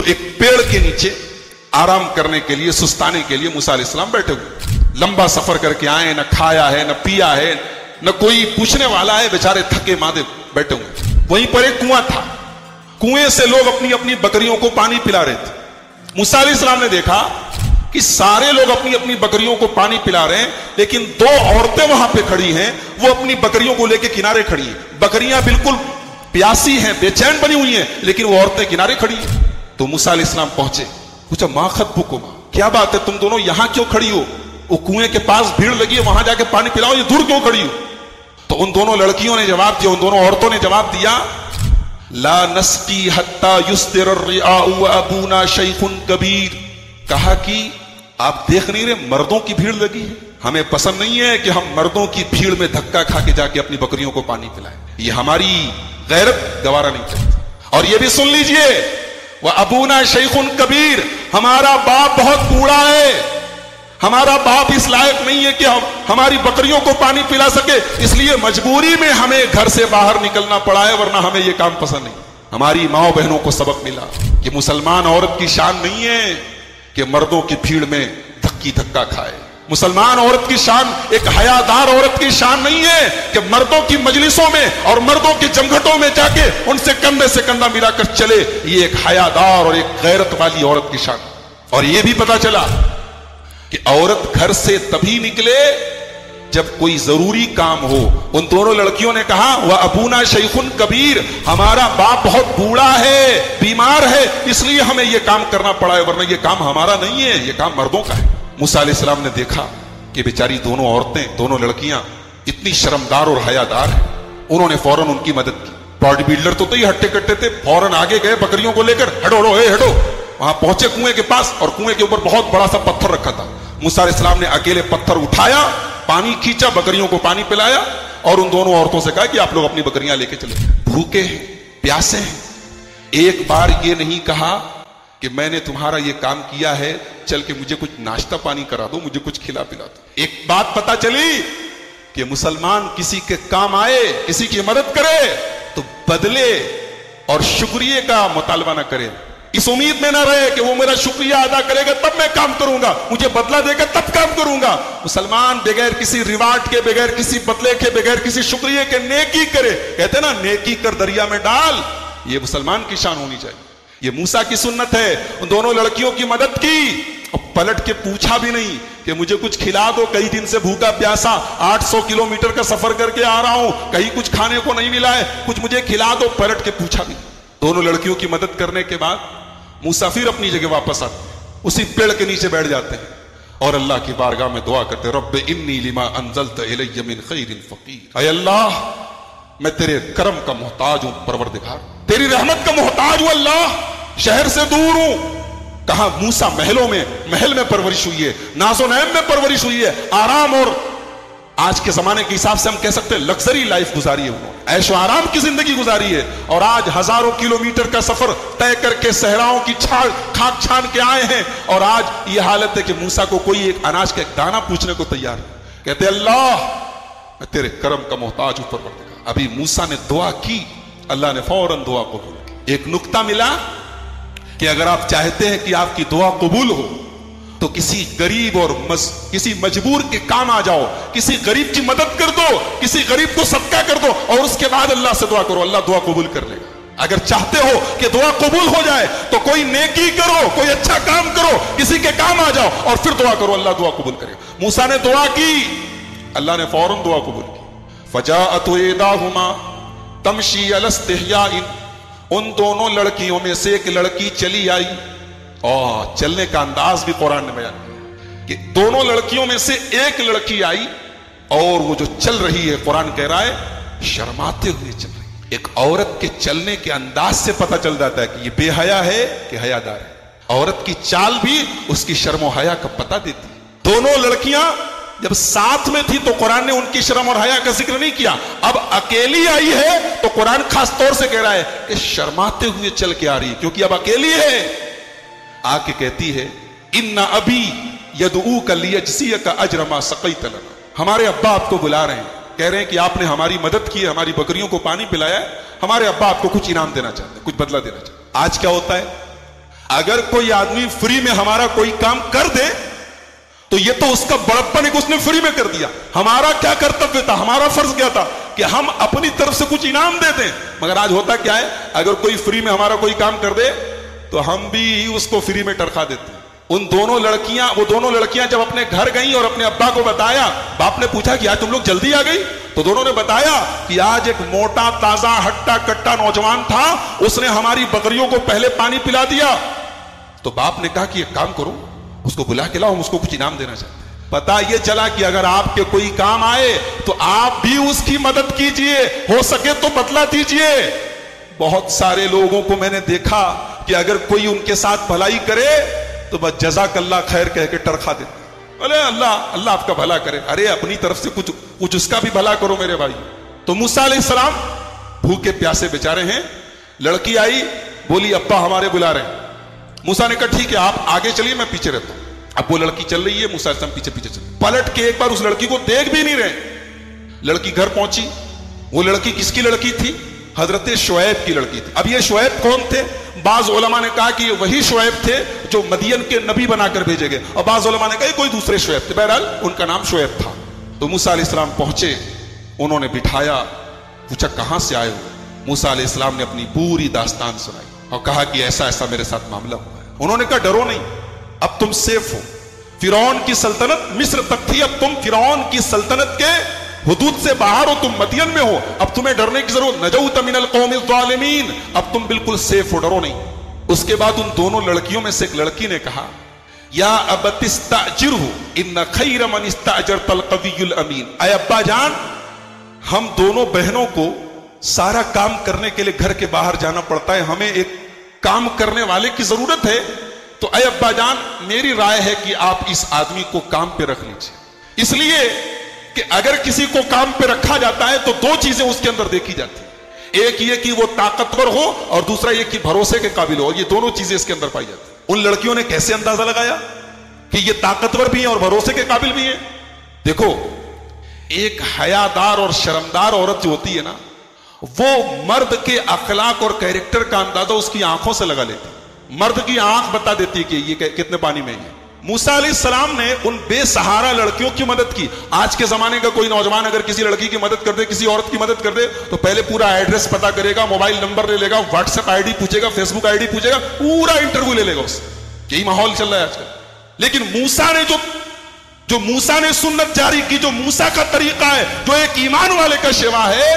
تو ایک پیڑ کے نیچے آرام کرنے کے لیے, سستانے کے لیے موسیٰ علیہ السلام بیٹھے ہوئے. لمبا سفر کر کے آئے, نہ کھایا ہے نہ پیا ہے, نہ کوئی پوچھنے والا ہے, بیچارے تھکے مادے بیٹھے ہوئے. وہیں پر ایک کنواں تھا, کنویں سے لوگ اپنی اپنی بکریوں کو پانی پلا رہے تھے. موسیٰ علیہ السلام نے دیکھا کہ سارے لوگ اپنی اپنی بکریوں کو پانی پلا رہے ہیں, لیکن دو عورتیں وہاں پہ کھڑی ہیں, وہ اپنی بکریوں کو لے کے کنارے کھڑی ہیں. بکریاں بالکل پیاسی ہیں, بے چین بنی ہوئی ہیں, لیکن وہ عورتیں کنارے کھڑی ہیں. تو موسیٰ علیہ السلام پہنچے, پوچھا ما خطبکما, کیا بات ہے تم دونوں یہاں کیوں کھڑی ہو؟ وہ کنویں کے پاس بھیڑ لگی ہے, وہاں جا کے پانی پلاؤ, یہ دور کیوں کھڑی ہو؟ تو ان دونوں لڑکیوں نے جواب دیا, ان دونوں عورتوں نے جواب دیا, لا نسقی حتی یصدر الرعاء وابونا شیخ کبیر. کہا کہ آپ دیکھ نہیں رہے مردوں کی بھیڑ لگی ہے, ہمیں پسند نہیں ہے کہ ہم مردوں کی بھیڑ میں دھکا کھا کے جا کے اپنی بکریوں کو پانی پلائیں, یہ ہماری غیرت گوارا نہیں کرتی. اور یہ بھی سن لیجئے, وابونا شیخ کبیر, ہمارا باپ بہت بوڑھا ہے, ہمارا باپ اس لائق نہیں ہے کہ ہم ہماری بکریوں کو پانی پلا سکے, اس لیے مجبوری میں ہمیں گھر سے باہر نکلنا پڑا ہے, ورنہ ہمیں یہ کام پسند نہیں. ہماری ماں بہنوں کو سبق ملا کہ مسلمان عورت کی شان نہیں ہے کہ مردوں کی بھیڑ میں دھکی دھکا کھائے. مسلمان عورت کی شان, ایک حیادار عورت کی شان نہیں ہے کہ مردوں کی مجلسوں میں اور مردوں کے جمگھٹوں میں جا کے ان سے کندھے سے کندھا ملا کر چلے. یہ ایک حیادار اور ایک غیرت والی عورت کی شان. اور یہ بھی پتا چلا کہ عورت گھر سے تبھی نکلے جب کوئی ضروری کام ہو. ان دونوں لڑکیوں نے کہا وابونا شیخ کبیر, ہمارا باپ بہت بوڑھا ہے, بیمار ہے, اس لیے ہمیں یہ کام کرنا پڑا ہے, ورنہ یہ کام ہمارا نہیں ہے, یہ کام مردوں کا ہے. موسیٰ علیہ السلام نے دیکھا کہ بیچاری دونوں عورتیں, دونوں لڑکیاں اتنی شرمدار اور حیادار ہیں, انہوں نے فوراً ان کی مدد کی. باڈی بلڈر تو ہی ہٹے کٹے تھے, فوراً آگے گئے بکریوں کو لے کر, ہٹو ہٹو اے ہٹو. وہاں پہنچے کنویں کے پاس, اور کنویں کے اوپر بہت بڑا سا پتھر رکھا تھا. موسیٰ علیہ السلام نے اکیلے پتھر اٹھایا, پانی کھینچا, بکریوں کو پانی پلایا, اور ان دونوں عورتوں سے کہا کہ آپ لوگ اپنی بکریاں لے کے چلے. بھوکے ہیں, پیاسے ہیں, ایک بار یہ نہیں کہا کہ میں نے تمہارا یہ کام کیا ہے, چل کے مجھے کچھ ناشتہ پانی کرا دو, مجھے کچھ کھلا پلا دو. ایک بات پتا چلی کہ مسلمان کسی کے کام آئے, کسی کی مدد کرے تو بدلے اور شکریہ کا مطالبہ نہ کرے, اس امید میں نہ رہے کہ وہ میرا شکریہ ادا کرے گا تب میں کام کروں گا, مجھے بدلہ دے گا تب کام کروں گا. مسلمان بغیر کسی ریوارڈ کے, بغیر کسی بدلے کے, بغیر کسی شکریہ کے نیکی کرے. کہتے ہیں نا نیکی کر دریا میں ڈال, یہ مسلمان کی شان ہونی چاہیے. یہ موسیٰ کی سنت ہے. ان دونوں لڑکیوں کی مدد کی, اور پلٹ کے پوچھا بھی نہیں کہ مجھے کچھ کھلا دو, کئی دن سے بھوکا پیاسا 800 کلومیٹر کا سفر کر کے آ رہا ہوں, کہیں کچھ کھانے کو نہیں ملا ہے, کچھ مجھے کھلا دو, پلٹ کے پوچھا بھی. دونوں لڑکیوں کی مدد کرنے کے بعد موسیٰ پھر اپنی جگہ واپس آتے, اسی پیڑ کے نیچے بیٹھ جاتے ہیں اور اللہ کی بارگاہ میں دعا کرتے, رب انی لما انزلت الی من خیر فقیر. اے اللہ, میں تیرے کرم کا محتاج ہوں پروردگار, تیری رحمت کا محتاج ہوں اللہ, شہر سے دور ہوں. کہاں موسیٰ محلوں میں, محل میں پرورش ہوئی ہے, ناز و نعیم میں پرورش ہوئی ہے, آرام اور آج کے زمانے کے حساب سے ہم کہہ سکتے ہیں لگژری لائف گزاری ہے, انہوں نے عیش و آرام کی زندگی گزاری ہے. اور آج ہزاروں کلومیٹر کا سفر طے کر کے صحراؤں کی کھاک چھان کے آئے ہیں, اور آج یہ حالت ہے کہ موسیٰ کو کوئی ایک اناج کا ایک دانہ پوچھنے کو تیار ہے. کہتے اللہ میں تیرے کرم کا محتاج ہوں پروردگار. ابھی موسیٰ نے دعا کی, اللہ نے فوراً دعا قبول کی. ایک نقطہ ملا کہ اگر آپ چاہتے ہیں کہ آپ کی دعا قبول ہو تو کسی غریب اور کسی مجبور کے کام آ جاؤ, کسی غریب کی مدد کر دو, کسی غریب کو صدقہ کر دو, اور اس کے بعد اللہ سے دعا کرو, اللہ دعا قبول کر لے گا. اگر چاہتے ہو کہ دعا قبول ہو جائے تو کوئی نیکی کرو, کوئی اچھا کام کرو, کسی کے کام آ جاؤ اور پھر دعا کرو, اللہ دعا قبول کرے. موسیٰ نے دعا کی, اللہ نے فوراً دعا قبول کی. فجاءت احداہما تمشی علی استحیاء, ان دونوں لڑکیوں میں سے ایک لڑکی چلی آئی, اور چلنے کا انداز بھی قرآن نے بیان کیا کہ دونوں لڑکیوں میں سے ایک لڑکی آئی, اور وہ جو چل رہی ہے قرآن کہہ رہا ہے شرماتے ہوئے چل رہی. ایک عورت کے چلنے کے انداز سے پتہ چل جاتا ہے کہ یہ بے حیا ہے کہ حیادار ہے. عورت کی چال بھی اس کی شرم و حیا کا پتہ دیتی ہے. دونوں لڑکیاں جب ساتھ میں تھی تو قرآن نے ان کی شرم اور حیا کا ذکر نہیں کیا. اب اکیلی آئی ہے تو قرآن خاص طور سے کہہ رہا ہے کہ شرماتے ہوئے چل کے آ رہی ہے, کیونکہ اب اکیلی ہے. آ کے کہتی ہے ان ابی یدعوک لیجزیک اجر ما سقیت لنا, ہمارے ابا آپ کو بلا رہے ہیں, کہہ رہے ہیں کہ آپ نے ہماری مدد کی ہے, ہماری بکریوں کو پانی پلایا ہے, ہمارے ابا آپ کو کچھ انعام دینا چاہتے ہیں, کچھ بدلہ دینا چاہتے ہیں. آج کیا ہوتا ہے, اگر کوئی آدمی فری میں ہمارا کوئی کام کر دے تو یہ تو اس کا بڑپن ہے کہ اس نے فری میں کر دیا. ہمارا کیا کرتویہ تھا, ہمارا فرض کیا تھا کہ ہم اپنی طرف سے کچھ انعام دے دیں. مگر آج ہوتا کیا ہے, اگر کوئی فری میں ہمارا کوئی کام کر دے تو ہم بھی اس کو فری میں ٹرکا دیتے ہیں. وہ دونوں لڑکیاں جب اپنے گھر گئیں اور اپنے ابا کو بتایا, باپ نے پوچھا کہ آج تم لوگ جلدی آ گئی, تو دونوں نے بتایا کہ آج ایک موٹا تازہ ہٹا کٹا نوجوان تھا, اس نے ہماری بکریوں کو پہلے پانی پلا دیا. تو باپ نے کہا کہ ایک کام کرو, اس کو بلا کے لاؤ, ہم اس کو کچھ انعام دینا چاہتے ہیں. پتا یہ چلا کہ اگر آپ کے کوئی کام آئے تو آپ بھی اس کی مدد کیجئے, ہو سکے تو بدلہ دیجئے. بہت سارے لوگوں کو میں نے دیکھا کہ اگر کوئی ان کے ساتھ بھلائی کرے تو بس جزاک اللہ خیر کہہ کے ٹرکا دیتے. ارے اللہ آپ کا بھلا کرے, ارے اپنی طرف سے کچھ اس کا بھی بھلا کرو میرے بھائی. تو موسیٰ علیہ السلام بھوکے پیاسے بیچارے ہیں. لڑکی آئی, بولی ابا ہمارے بلا رہے ہیں. موسیٰ نے کہا ٹھیک ہے آپ آگے چلیے, میں پیچھے رہتا ہوں. اب وہ لڑکی چل رہی ہے, موسیٰ علیہ السلام پیچھے پیچھے چل. پلٹ کے ایک بار اس لڑکی کو دیکھ بھی نہیں رہے. لڑکی گھر پہنچی. وہ لڑکی کس کی لڑکی تھی؟ حضرت شعیب کی لڑکی تھی. اب یہ شعیب کون تھے؟ بعض علماء نے کہا کہ یہ وہی شعیب تھے جو مدین کے نبی بنا کر بھیجے گئے, اور بعض علماء نے کہا یہ کوئی دوسرے شعیب تھے. بہرحال ان کا نام شعیب تھا. تو موسیٰ علیہ السلام پہنچے, انہوں نے بٹھایا, پوچھا کہاں سے آئے ہو؟ موسیٰ علیہ السلام نے اپنی پوری داستان سنائی اور کہا کہ ایسا ایسا میرے ساتھ معاملہ ہوا ہے. انہوں نے کہا ڈرو نہیں, اب تم سیف ہو. فرعون کی سلطنت مصر تک تھی, اب تم فرعون کی سلطنت کے حدود سے باہر ہو, تم مدین میں ہو, اب تمہیں ڈرنے کی ضرورت. نجوت من القوم الظالمین, اب تم بالکل سیف ہو, ڈرو نہیں. اس کے بعد ان دونوں لڑکیوں میں سے ایک لڑکی نے کہا یا ابت استاجرہ ان خیر من استاجرت القوی الامین. اے ابا جان, ہم دونوں بہنوں کو سارا کام کرنے کے لیے گھر کے باہر جانا پڑتا ہے, ہمیں ایک کام کرنے والے کی ضرورت ہے, تو اے ابا جان میری رائے ہے کہ آپ اس آدمی کو کام پہ رکھ لیجیے. اس لیے کہ اگر کسی کو کام پہ رکھا جاتا ہے تو دو چیزیں اس کے اندر دیکھی جاتی ہیں, ایک یہ کہ وہ طاقتور ہو اور دوسرا یہ کہ بھروسے کے قابل ہو. یہ دونوں چیزیں اس کے اندر پائی جاتی ہیں. ان لڑکیوں نے کیسے اندازہ لگایا کہ یہ طاقتور بھی ہیں اور بھروسے کے قابل بھی ہیں؟ دیکھو, ایک حیادار اور شرمدار عورت جو ہوتی ہے نا, وہ مرد کے اخلاق اور کیریکٹر کا اندازہ اس کی آنکھوں سے لگا لیتی ہے. مرد کی آنکھ بتا دیتی ہے کہ یہ کتنے پانی میں ہے. موسیٰ علیہ السلام نے ان بے سہارا لڑکیوں کی مدد کی. آج کے زمانے کا کوئی نوجوان اگر کسی لڑکی کی مدد کر دے, کسی عورت کی مدد کر دے, تو پہلے پورا ایڈریس پتا کرے گا, موبائل نمبر لے لے گا, واٹس ایپ آئی ڈی پوچھے گا, فیس بک آئی ڈی پوچھے گا, پورا انٹرویو لے لے گا اس سے. یہی ماحول چل رہا ہے آج کل. لیکن موسیٰ نے جو موسیٰ نے سنت جاری کی, جو موسیٰ کا طریقہ ہے, جو ایک ایمان والے کا شیوا ہے,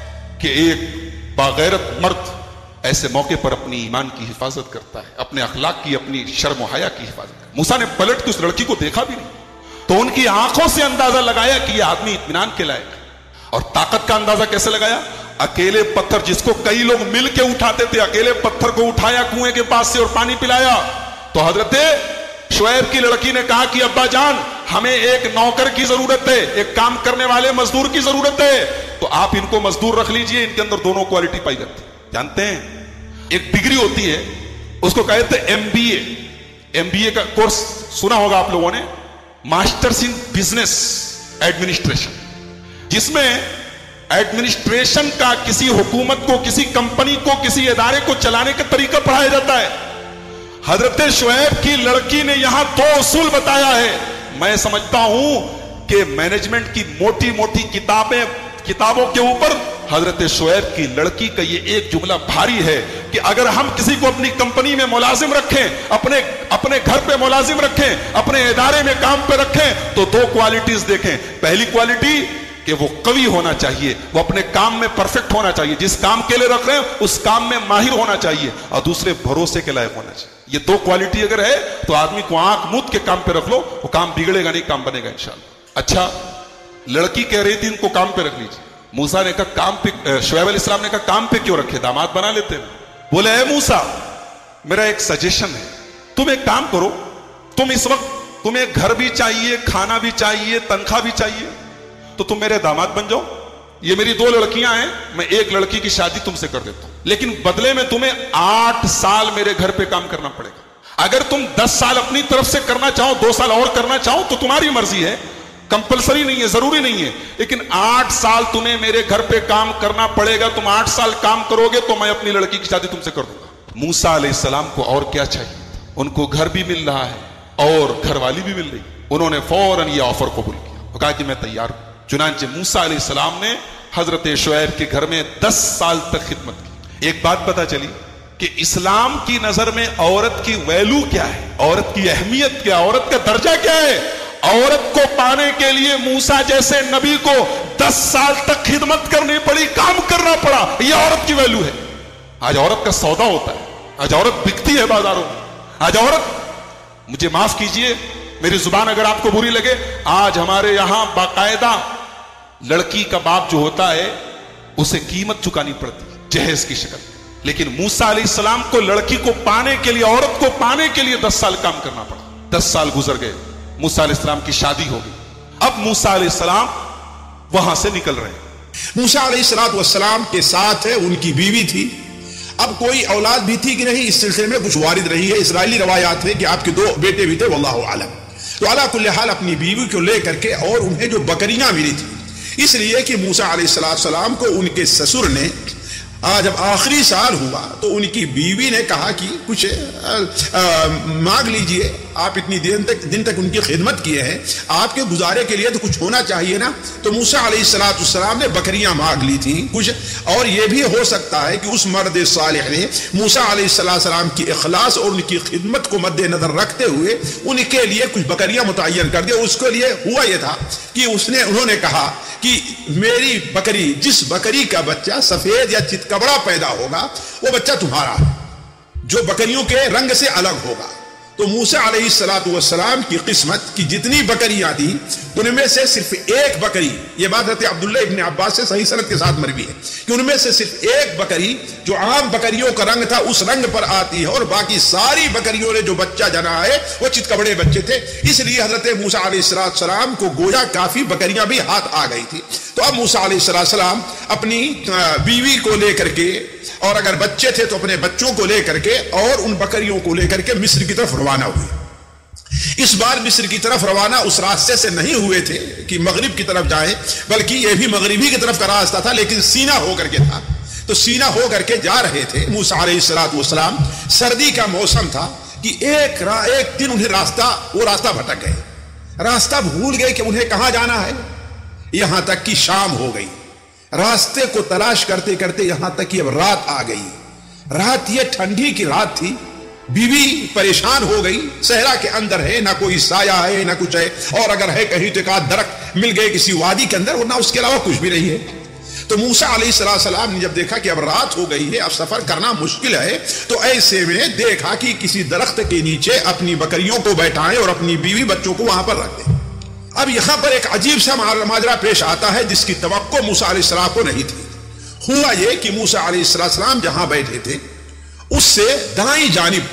کہ ایک باغیرت مرد ایسے موقع پر اپنی ایمان کی حفاظت کرتا ہے, اپنے اخلاق کی, اپنی شرم و حیا کی حفاظت کرتا ہے. موسیٰ نے پلٹ کے اس لڑکی کو دیکھا بھی نہیں, تو ان کی آنکھوں سے اندازہ لگایا کہ یہ آدمی اطمینان کے لائق ہے. اور طاقت کا اندازہ کیسے لگایا؟ اکیلے پتھر, جس کو کئی لوگ مل کے اٹھاتے تھے, اکیلے پتھر کو اٹھایا کنویں کے پاس سے اور پانی پلایا. تو حضرت شعیب کی لڑکی نے کہا کہ ابا جان ہمیں ایک نوکر کی ضرورت ہے, ایک کام کرنے والے مزدور کی ضرورت ہے, تو آپ ان کو مزدور رکھ لیجئے. ان کے اندر دونوں کوالٹی پائی جاتی ہے. جانتے ہیں ایک ڈگری ہوتی ہے, اس کو کہتے ہیں M B A. M B A کا کورس سنا ہوگا آپ لوگوں نے, ماسٹرز ان بزنس ایڈمنسٹریشن, جس میں ایڈمنسٹریشن کا کسی حکومت کو, کسی کمپنی کو, کسی ادارے کو چلانے کا طریقہ پڑھایا جاتا ہے. حضرت شعیب کی لڑکی نے یہاں دو اصول بتایا ہے. میں سمجھتا ہوں کہ مینجمنٹ کی موٹی موٹی کتابوں کے اوپر حضرت شعیب کی لڑکی کا یہ ایک جملہ بھاری ہے کہ اگر ہم کسی کو اپنی کمپنی میں ملازم رکھیں, اپنے گھر پہ ملازم رکھیں, اپنے ادارے میں کام پہ رکھیں, تو دو کوالٹیز دیکھیں. پہلی کوالٹی کہ وہ قوی ہونا چاہیے, وہ اپنے کام میں پرفیکٹ ہونا چاہیے, جس کام کے لیے رکھ رہے ہیں اس کام میں ماہر ہونا چاہیے, اور دوسرے بھروسے کے لائق ہونا چاہیے. یہ دو کوالٹی اگر ہے تو آدمی کو آنکھ موت کے کام پہ رکھ لو, وہ کام بگڑے گا نہیں, کام بنے گا انشاءاللہ. اچھا, لڑکی کہہ رہی تھی ان کو کام پہ رکھ لیجیے. موسیٰ نے کہا کام پہ, شعیب علیہ السلام نے کہا کام پہ کیوں رکھے, داماد بنا لیتے ہیں. بولے اے موسیٰ میرا ایک سجیشن ہے, تم ایک کام کرو, تم اس وقت تمہیں گھر بھی چاہیے, کھانا بھی چاہیے, تنخواہ بھی چاہیے, تو تم میرے داماد بن جاؤ. یہ میری دو لڑکیاں ہیں, میں ایک لڑکی کی شادی تم سے کر دیتا ہوں, لیکن بدلے میں تمہیں 8 سال میرے گھر پہ کام کرنا پڑے گا. اگر تم 10 سال اپنی طرف سے کرنا چاہو, 2 سال اور کرنا چاہو, تو تمہاری مرضی ہے, کمپلسری نہیں ہے, ضروری نہیں ہے, لیکن 8 سال تمہیں میرے گھر پہ کام کرنا پڑے گا. تم 8 سال کام کرو گے تو میں اپنی لڑکی کی شادی تم سے کر دوں گا. موسیٰ علیہ السلام کو اور کیا چاہیے تھا؟ ان کو گھر بھی مل رہا ہے اور گھر والی بھی مل رہی. انہوں نے فوراً یہ آفر قبول کیا اور کہا کہ میں تیار ہوں. چنانچہ موسیٰ علیہ السلام نے حضرت شعیب کے گھر میں 10 سال تک خدمت کی. ایک بات پتہ چلی کہ اسلام کی نظر میں عورت کی ویلو کیا ہے, عورت کی اہمیت کیا, عورت کا درجہ کیا ہے. عورت کو پانے کے لیے موسیٰ جیسے نبی کو 10 سال تک خدمت کرنی پڑی, کام کرنا پڑا. یہ عورت کی ویلو ہے. آج عورت کا سودا ہوتا ہے, آج عورت بکتی ہے بازاروں میں. آج عورت, مجھے معاف کیجئے میری زبان اگر آپ کو بری لگے, آج ہمارے یہاں باقاعدہ لڑکی کا باپ جو ہوتا ہے اسے قیمت چکانی پڑتی ہے جہیز کی شکل. لیکن موسیٰ علیہ السلام کو لڑکی کو پانے کے لیے, عورت کو پانے کے لیے 10 سال کام کرنا پڑا. 10 سال گزر گئے, موسیٰ علیہ السلام کی شادی ہو گئی. اب موسیٰ علیہ السلام وہاں سے نکل رہے ہیں. موسیٰ علیہ السلام کے ساتھ ان کی بیوی تھی. اب کوئی اولاد بھی تھی کہ نہیں, اس سلسلے میں کچھ وارد رہی ہے. اسرائیلی روایات ہے کہ آپ کے 2 بیٹے بھی تھے, واللہ عالم. تو علی کل حال اپنی بیوی کو لے کر کے, اور انہیں جو بکریاں ملی تھی, اس لیے کہ موسیٰ علیہ السلام کو ان کے سسر نے جب آخری سال ہوا تو ان کی بیوی نے کہا کہ کچھ مانگ لیجئے, آپ اتنی دن تک ان کی خدمت کیے ہیں, آپ کے گزارے کے لیے تو کچھ ہونا چاہیے نا. تو موسیٰ علیہ السلام نے بکریاں مانگ لی تھیں کچھ. اور یہ بھی ہو سکتا ہے کہ اس مرد صالح نے موسیٰ علیہ السلام کی اخلاص اور ان کی خدمت کو مد نظر رکھتے ہوئے ان کے لیے کچھ بکریاں متعین کر دیا. اس کے لیے ہوا یہ تھا کہ انہوں نے کہا کہ میری بکری, جس بکری کا بچہ سفید یا چتکبرا پیدا ہوگا وہ بچہ تمہارا, جو بکریوں کے رنگ سے الگ ہوگا. تو موسیٰ علیہ السلام کی قسمت کی جتنی بکریاں تھیں ان میں سے صرف ایک بکری, یہ بات حضرت عبداللہ ابن عباس سے صحیح سند کے ساتھ مروی ہے کہ ان میں سے صرف ایک بکری جو عام بکریوں کا رنگ تھا اس رنگ پر آتی ہے, اور باقی ساری بکریوں نے جو بچہ جنا ہے وہ چتکبڑے بچے تھے. اس لیے حضرت موسیٰ علیہ السلام کو گویا کافی بکریاں بھی ہاتھ آ گئی تھی. تو اب موسیٰ علیہ السلام اپنی بیوی کو لے کر کے, اور اگر بچے تھے تو اپنے بچوں کو لے کر کے, اور ان بکریوں کو لے کر کے مصر کی طرف روانہ ہوئے. اس بار مصر کی طرف روانہ اس راستے سے نہیں ہوئے تھے کہ مغرب کی طرف جائیں, بلکہ یہ بھی مغربی کی طرف کا راستہ تھا, لیکن سینا ہو کر کے تھا. تو سینا ہو کر کے جا رہے تھے موسیٰ علیہ السلام. سردی کا موسم تھا کہ ایک دن انہیں راستہ بھٹک گئے, راستہ بھول گئے کہ انہیں کہاں جانا ہے. یہاں تک کہ شام ہو گئی, راستے کو تلاش کرتے کرتے یہاں تک کہ اب رات آ گئی. رات یہ ٹھنڈی کی رات تھی. بیوی پریشان ہو گئی, صحرا کے اندر ہے, نہ کوئی سایہ ہے نہ کچھ ہے, اور اگر ہے کہیں تو ایک آدھ درخت مل گئے کسی وادی کے اندر, ورنہ اس کے علاوہ کچھ بھی نہیں ہے. تو موسیٰ علیہ السلام نے جب دیکھا کہ اب رات ہو گئی ہے, اب سفر کرنا مشکل ہے, تو ایسے میں دیکھا کہ کسی درخت کے نیچے اپنی بکریوں کو بیٹھائیں اور اپنی بیوی بچوں کو وہاں پر رکھ دیں. اب یہاں پر ایک عجیب سا ماجرا پیش آتا ہے جس کی توقع موسیٰ علیہ السلام کو نہیں تھی. ہوا یہ کہ موسیٰ علیہ السلام جہاں بیٹھے تھے اس سے دائیں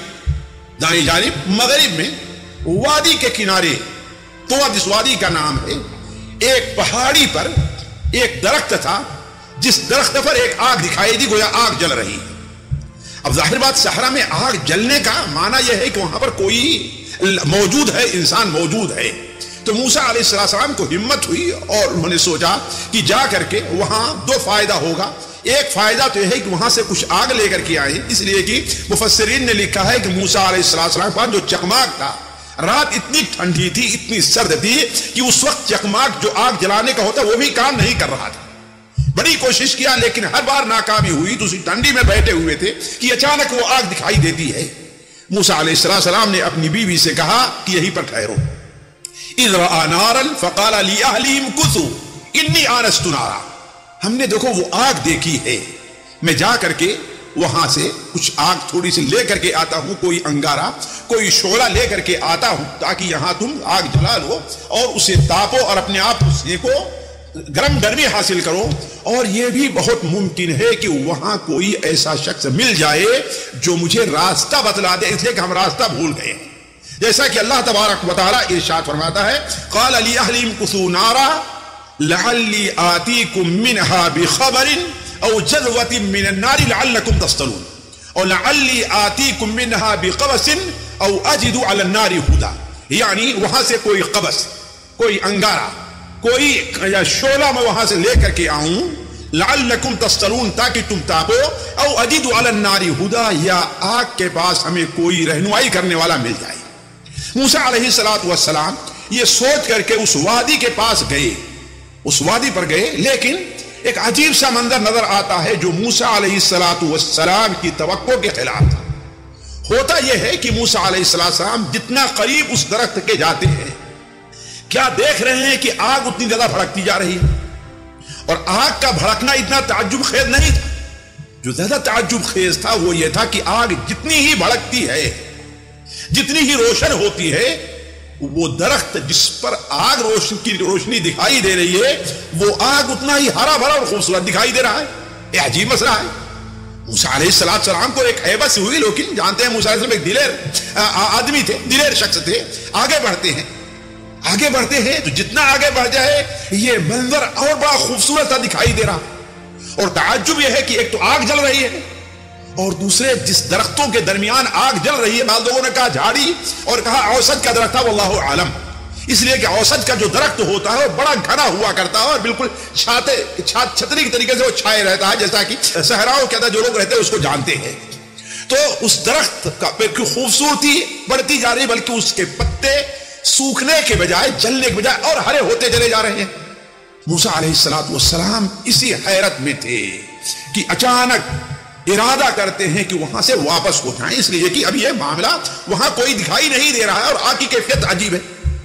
جانب مغرب میں وادی کے کنارے, تو جس وادی کا نام ہے, ایک پہاڑی پر ایک درخت تھا جس درخت پر ایک آگ دکھائی دی, گویا آگ جل رہی. اب ظاہر بات صحرا میں آگ جلنے کا معنی یہ ہے کہ وہاں پر کوئی موجود ہے, انسان موجود ہے. تو موسیٰ علیہ السلام کو ہمت ہوئی اور انہوں نے سوچا کہ جا کر کے وہاں 2 فائدہ ہوگا. ایک فائدہ تو یہ ہے کہ وہاں سے کچھ آگ لے کر کے آئیں, اس لیے کہ مفسرین نے لکھا ہے کہ موسیٰ علیہ السلام پر جو چکماک تھا, رات اتنی ٹھنڈی تھی, اتنی سرد تھی کہ اس وقت چکماک جو آگ جلانے کا ہوتا وہ بھی کام نہیں کر رہا تھا. بڑی کوشش کیا لیکن ہر بار ناکامی ہوئی. تو اسی ٹھنڈی میں بیٹھے ہوئے تھے کہ اچانک وہ آگ دکھائی دیتی ہے. موسیٰ علیہ السلام نے اپنی بیوی سے کہا کہ یہیں پر ٹھہرو. اذ رأى نارا فقال لأهلهم كثوا انی آنست نارا. ہم نے دیکھو وہ آگ دیکھی ہے, میں جا کر کے وہاں سے کچھ آگ تھوڑی سی لے کر کے آتا ہوں, کوئی انگارہ کوئی شعلہ لے کر کے آتا ہوں تاکہ یہاں تم آگ جلا لو اور اسے تاپو اور اپنے آپ سیکو, گرمی حاصل کرو. اور یہ بھی بہت ممکن ہے کہ وہاں کوئی ایسا شخص مل جائے جو مجھے راستہ بتلا دے, اس لیے کہ ہم راستہ بھول گئے ہیں. جیسا کہ اللہ تبارک و تعالی ارشاد فرماتا ہے, قال لأهلهم كثوا نارا لعلی آتیکم منها بخبر او جذوة من النار لعلکم تصطلون, اور لعلی آتیکم منها بقبس او اجد على النار هدى. یعنی وہاں سے کوئی قبس, کوئی انگارہ, کوئی شعلہ میں وہاں سے لے کر کے آؤں, लअल्लकुम तस्तरून, ताकि तुम ताको, औ अजिदु अलन नारी हुदा, या आग के पास हमें कोई रहनुमाई करने वाला मिल जाए। मूसा अलैहिस्सलातु वस्सलाम ये सोच करके उस वादी के पास गए, उस वादी पर गए, लेकिन एक अजीब सा मंजर नजर आता है जो मूसा अलैहिस्सलातु वस्सलाम की तवक्को के खिलाफ था। होता यह है कि मूसा अलैहिस्सलाम जितना करीब उस दरख्त के जाते हैं, क्या देख रहे हैं कि आग उतनी ज्यादा भड़कती जा रही है, और आग का भड़कना इतना ताज्जुब खेज नहीं था। जो ज्यादा ताज्जुब खेज था वो ये था कि आग जितनी ही भड़कती है, जितनी ही रोशन होती है, वो दरख्त जिस पर आग की रोशनी दिखाई दे रही है, वो आग उतना ही हरा भरा और खूबसूरत दिखाई दे रहा है। ये अजीब मसला है। मूसा अलैहिस्सलाम को एक ऐबस हुई, लेकिन जानते हैं मूसा अलैहिस्सलाम एक दिलेर आदमी थे, दिलेर शख्स थे। आगे बढ़ते हैं, आगे बढ़ते हैं, तो जितना आगे बढ़ जाए ये मंजर और बड़ा खूबसूरत सा दिखाई दे रहा। और ताज्जुब यह है कि एक तो आग जल रही है, और दूसरे जिस दरख्तों के दरमियान आग जल रही है, बाद लोगों ने कहा झाड़ी और कहा औसत का दरख्त था, वल्लाहु आलम, इसलिए कि औसत का जो दरख्त होता है वो बड़ा घना हुआ करता है और बिल्कुल छतरी के तरीके से वो छाए रहता है, जैसा कि सहराओं के अंदर जो लोग रहते हैं उसको जानते हैं। तो उस दरख्त का खूबसूरती बढ़ती जा रही, बल्कि उसके पत्ते सूखने के बजाय, जलने के बजाय और हरे होते चले जा रहे हैं। मूसा अलैहिस्सलातु वस्सलाम इसी हैरत में थे कि अचानक इरादा करते हैं कि वहां से वापस हो जाएं, इसलिए कि अब यह मामला वहां कोई दिखाई नहीं दे रहा है और आग की कैफियत अजीब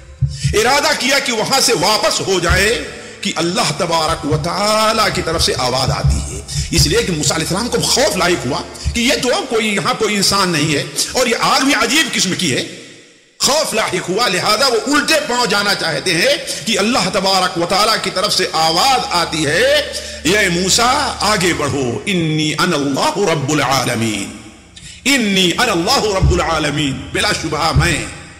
है। इरादा किया कि वहां से वापस हो जाए कि अल्लाह तबारक व तआला की तरफ से आवाज आती है। इसलिए कि मूसा अलैहिस्सलाम को खौफ लायक हुआ कि ये तो कोई यहां कोई इंसान नहीं है, और ये आग भी अजीब किस्म की है। खौफ लाहिक हुआ, लिहाजा वो उल्टे पांव जाना चाहते हैं कि अल्लाह तबारक व तआला की तरफ से आवाज आती है, ये मूसा आगे बढ़ो, इन्नी अनल्लाहु रब्बुल आलमीन, इन्नी अनल्लाहु रब्बुल आलमीन, बिला शुबहा मैं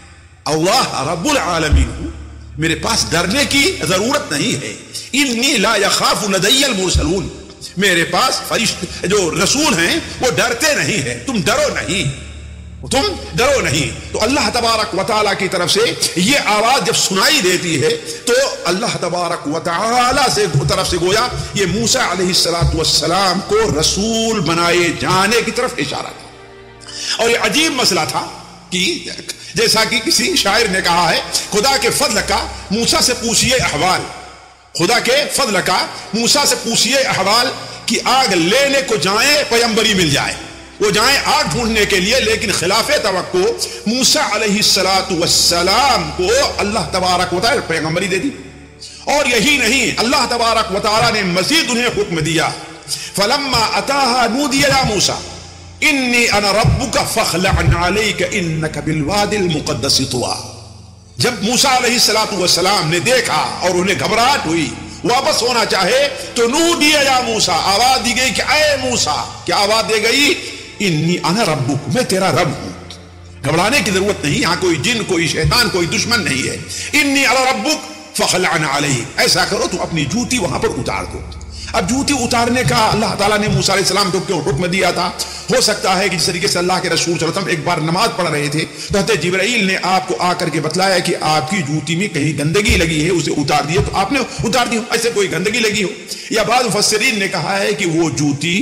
अल्लाह रब्बुल आलमीन हूं, मेरे पास डरने की जरूरत नहीं है। इन्नी ला यखाफु लदय्यल मुरसलून, मेरे पास फरिश्ते जो रसूल हैं वो डरते नहीं है, तुम डरो नहीं, तुम डरो नहीं। तो अल्लाह तबारक व तआला की तरफ से ये आवाज जब सुनाई देती है, तो अल्लाह तबारक व तआला से तरफ से गोया ये मूसा अलैहिस्सलातु वस्सलाम को रसूल बनाए जाने की तरफ इशारा था। और ये अजीब मसला था कि जैसा कि किसी शायर ने कहा है, खुदा के फضل का मूसा से पूछिए अहवाल, खुदा के फضل का मूसा से पूछिए अहवाल कि आग लेने को जाए पैगंबरी मिल जाए, वो जाए आग ढूंढने के लिए, लेकिन खिलाफे तवक्को मूसा अलैहिस्सलातु वस्सलाम को अल्लाह तबारक व तआला पैगंबरी दे दी। और यही नहीं, अल्लाह तबारक व तआला ने मजीद उन्हें हुक्म दिया, फलम्मा अताहा नूदिया या मूसा इन्नी अना रब्बुका फखलअन अलैका इन्नका बिलवादिल मुक़द्दस तुवा। जब मूसा अलैहिस्सलातु वस्सलाम ने देखा और उन्हें घबराहट हुई, वापस होना चाहे, तो नूदिया या मूसा, आवाज दी गई कि ऐ मूसा, क्या आवाज दी गई, इन्नी अना रब्बुक, मैं तेरा रब हूं। घबराने की जरूरत नहीं, यहां कोई जिन, कोई शैतान, कोई दुश्मन नहीं है। इन्नी अना रब्बुक फखलअन अलैक, ऐसा करो तुम अपनी जूती वहां पर उतार दो। अब जूती उतारने का अल्लाह ताला ने मूसा अलैहिस्सलाम को क्यों हुक्म दिया था? हो सकता है कि जिस तरीके से अल्लाह के रसूल सल्लल्लाहु अलैहि वसल्लम एक बार नमाज पढ़ रहे थे, तो हज़रत जिब्राइल ने आपको आकर के बतलाया कि आपकी जूती में कहीं गंदगी लगी है, उसे उतार दिए, तो आपने उतार दी हो, ऐसे कोई गंदगी लगी हो। या बाद मुफस्सिरीन ने कहा है कि वो जूती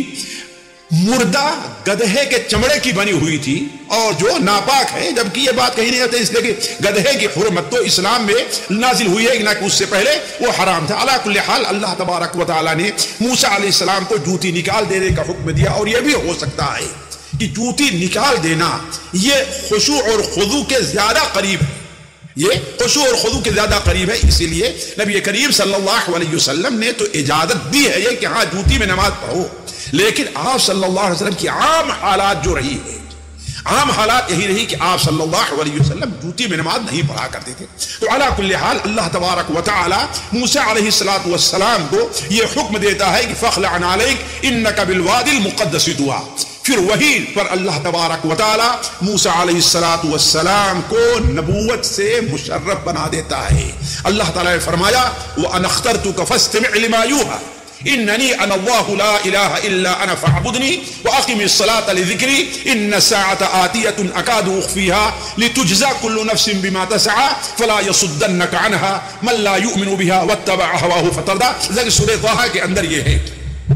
मुर्दा गधे के चमड़े की बनी हुई थी और जो नापाक है, जबकि ये बात कहीं नहीं आती, इसलिए कि गधे की हुर्मत तो इस्लाम में नाजिल हुई है, ना कि उससे पहले वो हराम था। अला कुल्ली हाल अल्लाह तबारक व तआला ने मूसा अलैहिस्सलाम को जूती निकाल देने का हुक्म दिया। और यह भी हो सकता है कि जूती निकाल देना ये खुशू और खुदू के ज्यादा करीब है, ये खुशू और खुदू के ज्यादा करीब है। इसीलिए नबी करीम सल्लल्लाहु अलैहि वसल्लम ने तो इजाजत दी है ये कि हाँ जूती में नमाज पढ़ो, लेकिन आप सल्लल्लाहु अलैहि वसल्लम की आम हालात जो रही है, आम हालात यही रही कि आप सल्लल्लाहु अलैहि वसल्लम जूती में नमाज नहीं पढ़ा करते थे। तो अला कुल्ली हाल अल्लाह तबारक व तआला मूसा अलैहिस्सलातु वस्सलाम को यह हुक्म देता है कि फखलअन अलैक इन्नका बिलवादिल मुक़द्दस तुवा। फिर वही पर अल्लाह तबारक व तआला मूसा अलैहिस्सलातु वस्सलाम को नबूवत से मुशर्रफ बना देता है। अल्लाह ताला ने फरमाया व अना अख्तरतुका फस्तमि लिमा यूहा इन्ननी अना अल्लाहु ला इलाहा इल्ला अना फअबुदनी व अक़िमिस सलाता लिज़िक्री इन्न साअता आतियतुन अकादु उख़फ़ीहा लितुजज़ा कुल्लु नफ़्सिन बिमा तसआ फला यसुद्दन्नका अन्हा मन ला युमिनु बिहा वत्तबअ हवाहु फतरदा। सूरह ताहा के अंदर ये है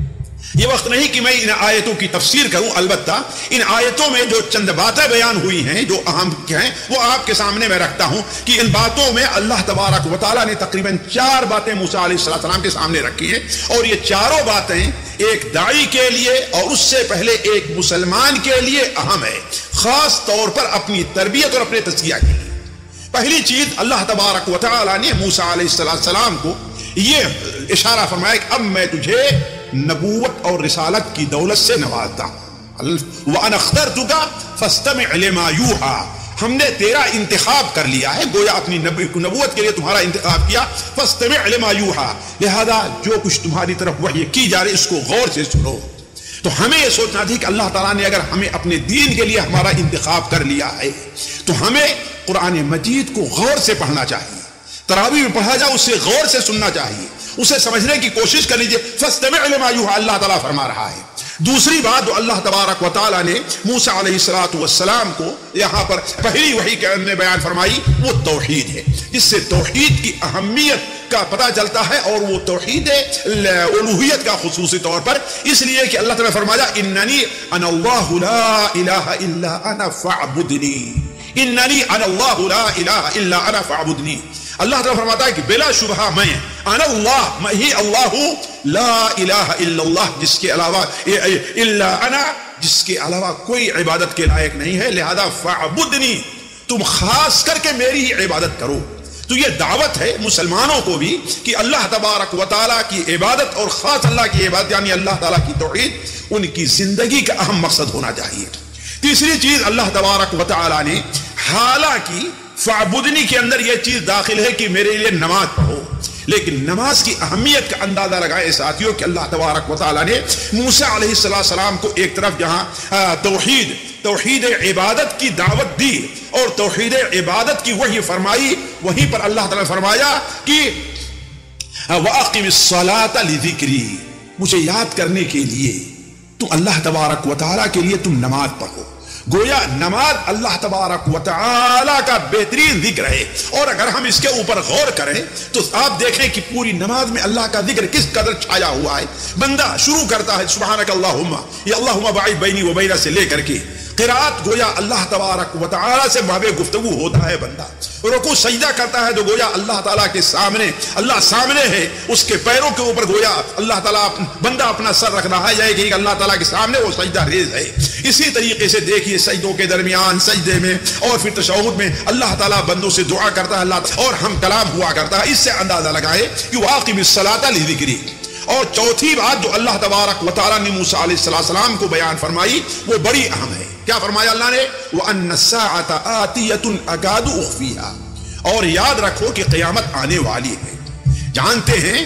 یہ وقت نہیں کہ میں ان آیتوں کی تفسیر کروں، البتہ ان آیتوں میں جو چند باتیں بیان ہوئی ہیں جو اہم ہیں وہ آپ کے سامنے میں رکھتا ہوں کہ ان باتوں میں اللہ تبارک و تعالیٰ نے تقریباً 4 باتیں موسیٰ علیہ السلام کے سامنے رکھی ہیں، اور یہ چاروں باتیں ایک داعی کے لیے اور اس سے پہلے ایک مسلمان کے لیے اہم ہے، خاص طور پر اپنی تربیت اور اپنے تزکیہ کے لیے۔ پہلی چیز، اللہ تبارک و تعالیٰ نے موسیٰ علیہ السلام کو یہ اشارہ فرمایا کہ اب میں تجھے نبوت اور رسالت کی دولت سے نوازتا ہوں، وَأَنَا اخْتَرْتُكَ فَاسْتَمِعْ لِمَا يُوحَىٰ، ہم نے تیرا انتخاب کر لیا ہے، گویا اپنی نبوت کے لیے تمہارا انتخاب کیا، فَاسْتَمِعْ لِمَا يُوحَىٰ، لہذا جو کچھ تمہاری طرف وحی کی جا رہی اس کو غور سے سنو۔ تو ہمیں یہ سوچنا تھی کہ اللہ تعالیٰ نے اگر ہمیں اپنے دین کے لیے ہمارا انتخاب کر لیا ہے تو ہمیں قرآن مجید کو غور سے پڑھنا چاہیے، تراویح میں پڑھا جائے اسے غور سے سننا چاہیے، اسے سمجھنے کی کوشش کرنی چاہیے۔ فَاسْتَمِعْ لِمَا يُوحَىٰ، اللہ تعالیٰ فرما رہا ہے۔ دوسری بات جو اللہ تبارک و تعالیٰ نے موسیٰ علیہ السلام کو یہاں پر پہلی وحی کے اندر بیان فرمائی وہ توحید ہے، جس سے توحید کی اہمیت کا پتہ چلتا ہے، اور وہ توحید الوہیت کا خصوصی طور پر اس لیے کہ اللہ تعالیٰ فرمایا اننی انا اللہ لا الہ الا انا فاعبدنی، اننی انا اللہ لا الہ الا انا فاعبدنی۔ اللہ تعالیٰ فرماتا ہے کہ بلا شبہ میں انا اللہ، میں ہی اللہ ہوں، لا الہ الا اللہ، جس کے علاوہ الا انا، جس کے علاوہ کوئی عبادت کے لائق نہیں ہے، لہذا فاعبدنی، تم خاص کر کے میری ہی عبادت کرو۔ تو یہ دعوت ہے مسلمانوں کو بھی کہ اللہ تبارک و تعالیٰ کی عبادت اور خاص اللہ کی عبادت یعنی اللہ تعالیٰ کی توحید ان کی زندگی کا اہم مقصد ہونا چاہیے۔ تیسری چیز اللہ تبارک و تعالیٰ نے، حالانکہ فعبدنی کے اندر یہ چیز داخل ہے کہ میرے لیے نماز پڑھو، لیکن نماز کی اہمیت کا اندازہ لگائے ساتھیوں کہ اللہ تبارک و تعالیٰ نے موسیٰ علیہ السلام کو ایک طرف جہاں توحید عبادت کی دعوت دی اور توحید عبادت کی وحی فرمائی، وہیں پر اللہ تعالیٰ نے فرمایا کہ وَأَقِمِ الصَّلَاةَ لِذِكْرِي، مجھے یاد کرنے کے لیے تم اللہ تبارک و تعالیٰ کے لیے تم نماز پڑھو۔ گویا نماز اللہ تبارک و تعالیٰ کا بہترین ذکر ہے، اور اگر ہم اس کے اوپر غور کریں تو آپ دیکھیں کہ پوری نماز میں اللہ کا ذکر کس قدر چھایا ہوا ہے۔ بندہ شروع کرتا ہے سبحانک اللہم، یا اللہم باعث بینی و بینہ سے لے کر کے قرات، گویا اللہ تبارک و تعالیٰ سے باب گفتگو ہوتا ہے بندہ، رکوع سجدہ کرتا ہے تو گویا اللہ تعالیٰ کے سامنے، اللہ سامنے ہے، اس کے پیروں کے اوپر گویا اللہ تعالیٰ بندہ اپنا سر رکھ رہا ہے، کہ اللہ تعالیٰ کے سامنے وہ سجدہ ریز ہے۔ اسی طریقے سے دیکھیے سجدوں کے درمیان، سجدے میں اور پھر تشہد میں اللہ تعالیٰ بندوں سے دعا کرتا ہے، اللہ اور ہم کلام ہوا کرتا ہے۔ اس سے اندازہ لگائے کہ وَأَقِمِ الصَّلَاةَ لِذِكْرِي۔ اور چوتھی بات جو اللہ تبارک و تعالیٰ نے موسیٰ علیہ السلام کو بیان فرمائی وہ بڑی اہم ہے۔ کیا فرمایا اللہ نے؟ وَأَنَّ السَّاعَةَ آتِيَةٌ أَكَادُ أُخْفِيهَا، اور یاد رکھو کہ قیامت آنے والی ہے۔ جانتے ہیں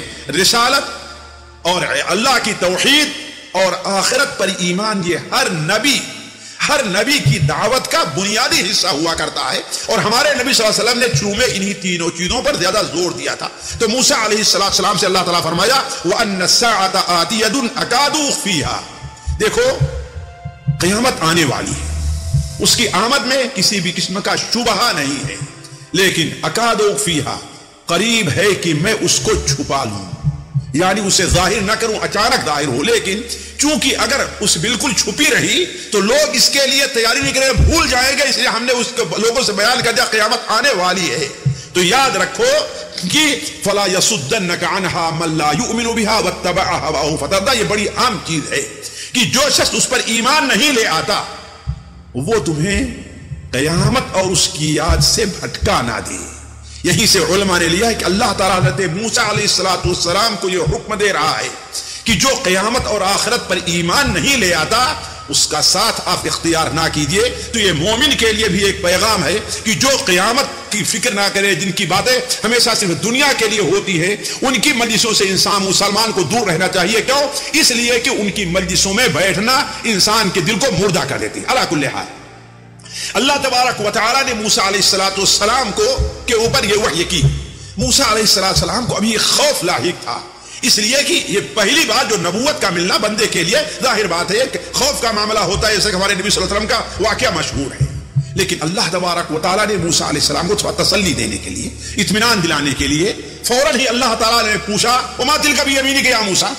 رسالت اور اللہ کی توحید اور آخرت پر ایمان یہ ہر نبی کی دعوت کا بنیادی حصہ ہوا کرتا ہے، اور ہمارے نبی صلی اللہ علیہ وسلم نے شروع میں انہی تینوں چیزوں پر زیادہ زور دیا تھا۔ تو موسیٰ علیہ السلام سے اللہ تعالیٰ فرمایا وَأَنَّ السَّاعَةَ آتِيَةٌ أَكَادُ أُخْفِيهَا، دیکھو قیامت آنے والی ہے، اس کی آمد میں کسی بھی قسم کا شبہ نہیں ہے، لیکن أَكَادُ أُخْفِيهَا، قریب ہے کہ میں اس کو چھپا لوں، یعنی اسے ظاہر نہ کروں، اچانک ظاہر ہو، لیکن چونکہ اگر اس بالکل چھپی رہی تو لوگ اس کے لیے تیاری نہیں کریں، بھول جائیں گے، اس لیے ہم نے اس کو لوگوں سے بیان کر دیا قیامت آنے والی ہے۔ تو یاد رکھو کہ فَلَا يَصُدَّنَّكَ عَنْهَا مَن لَا يُؤْمِنُ بِهَا وَاتَّبَعَ هَوَاهُ فَتَرْدَىٰ۔ یہ بڑی عام چیز ہے کہ جو شخص اس پر ایمان نہیں لے آتا وہ تمہیں قیامت اور اس کی یاد سے بھٹکا نہ دے۔ یہیں سے علماء نے لیا ہے کہ اللہ تعالیٰ حضرت موسیٰ علیہ السلام کو یہ حکم دے رہا ہے کہ جو قیامت اور آخرت پر ایمان نہیں لے آتا اس کا ساتھ آپ اختیار نہ کیجئے۔ تو یہ مومن کے لیے بھی ایک پیغام ہے کہ جو قیامت کی فکر نہ کرے، جن کی باتیں ہمیشہ صرف دنیا کے لیے ہوتی ہے، ان کی مجلسوں سے انسان مسلمان کو دور رہنا چاہیے۔ کیوں؟ اس لیے کہ ان کی مجلسوں میں بیٹھنا انسان کے دل کو مردہ کر دیتی ہے۔ علی کل حال اللہ تبارک و تعالیٰ نے موسیٰ علیہ السلام کو کے اوپر یہ وحی کی۔ موسیٰ علیہ السلام کو ابھی یہ خوف لاحق تھا، اس لیے کہ یہ پہلی بات جو نبوت کا ملنا بندے کے لیے ظاہر بات ہے کہ خوف کا معاملہ ہوتا ہے، جیسے کہ ہمارے نبی صلی اللہ علیہ وسلم کا واقعہ مشہور ہے۔ لیکن اللہ تبارک و تعالیٰ نے موسیٰ علیہ السلام کو تسلی دینے کے لیے، اطمینان دلانے کے لیے فوراً ہی اللہ تعالیٰ نے پوچھا وما تلک بیمینک یا موسیٰ،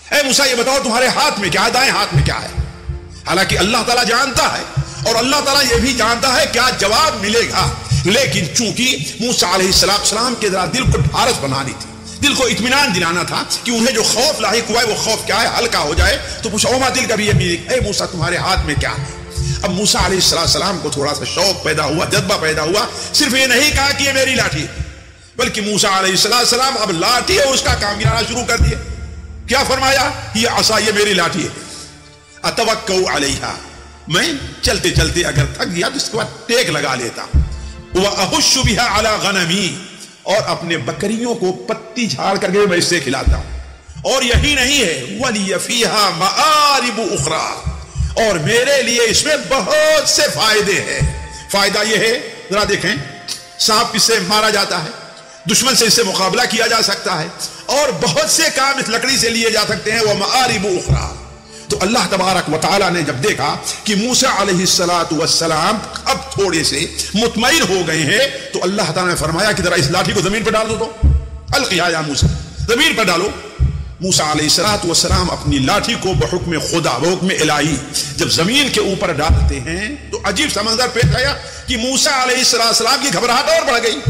اے موسیٰ یہ بتاؤ تمہارے ہاتھ میں کیا ہے، دائیں ہاتھ میں کیا ہے؟ حالانکہ اللہ تعالیٰ جانتا ہے اور اللہ تعالیٰ یہ بھی جانتا ہے کیا جواب ملے گا، لیکن چونکہ موسیٰ علیہ السلام کے ذرا دل کو ڈھارس بنانی تھی، دل کو اطمینان دلانا تھا کہ انہیں جو خوف لاحق ہوا ہے وہ خوف کیا ہے، ہلکا ہو جائے، تو پوچھا اوما دل کا بھی یہ میری، اے موسیٰ تمہارے ہاتھ میں کیا ہے؟ اب موسیٰ علیہ السلام کو تھوڑا سا شوق پیدا ہوا، جذبہ پیدا ہوا، صرف یہ نہیں کہا کہ یہ میری لاٹھی ہے، بلکہ موسیٰ علیہ السلام اب لاٹھی ہے اس کا کام گرانا شروع کر دیے۔ کیا فرمایا؟ یہ عصا، یہ میری لاٹھی ہے، اتوکؤ علیہا، میں چلتے چلتے اگر تھک گیا تو اس کے بعد ٹیک لگا لیتا، وأحش بها علی غنمی، اور اپنے بکریوں کو پتی جھاڑ کر کے میں اس سے کھلاتا ہوں، اور یہی نہیں ہے وَلِيَ فِيهَا مَآرِبُ أُخْرَى، اور میرے لیے اس میں بہت سے فائدے ہیں۔ فائدہ یہ ہے، ذرا دیکھیں، سانپ اس سے مارا جاتا ہے، دشمن سے اس سے مقابلہ کیا جا سکتا ہے، اور بہت سے کام اس لکڑی سے لیے جا سکتے ہیں، وَمَآرِبُ أُخْرَى۔ تو اللہ تبارک و تعالیٰ نے جب دیکھا کہ موسیٰ علیہ السلام اب تھوڑے سے مطمئن ہو گئے ہیں، تو اللہ تعالیٰ نے فرمایا کہ ذرا اس لاٹھی کو زمین پر ڈال دو، تو القیہا یا موسیٰ، زمین پر ڈالو۔ موسیٰ علیہ السلام اپنی لاٹھی کو بحکم خدا، بحکم الہی جب زمین کے اوپر ڈالتے ہیں تو عجیب سا منظر پیش آیا کہ موسیٰ علیہ السلام کی گھبراہٹ اور بڑھ گئی۔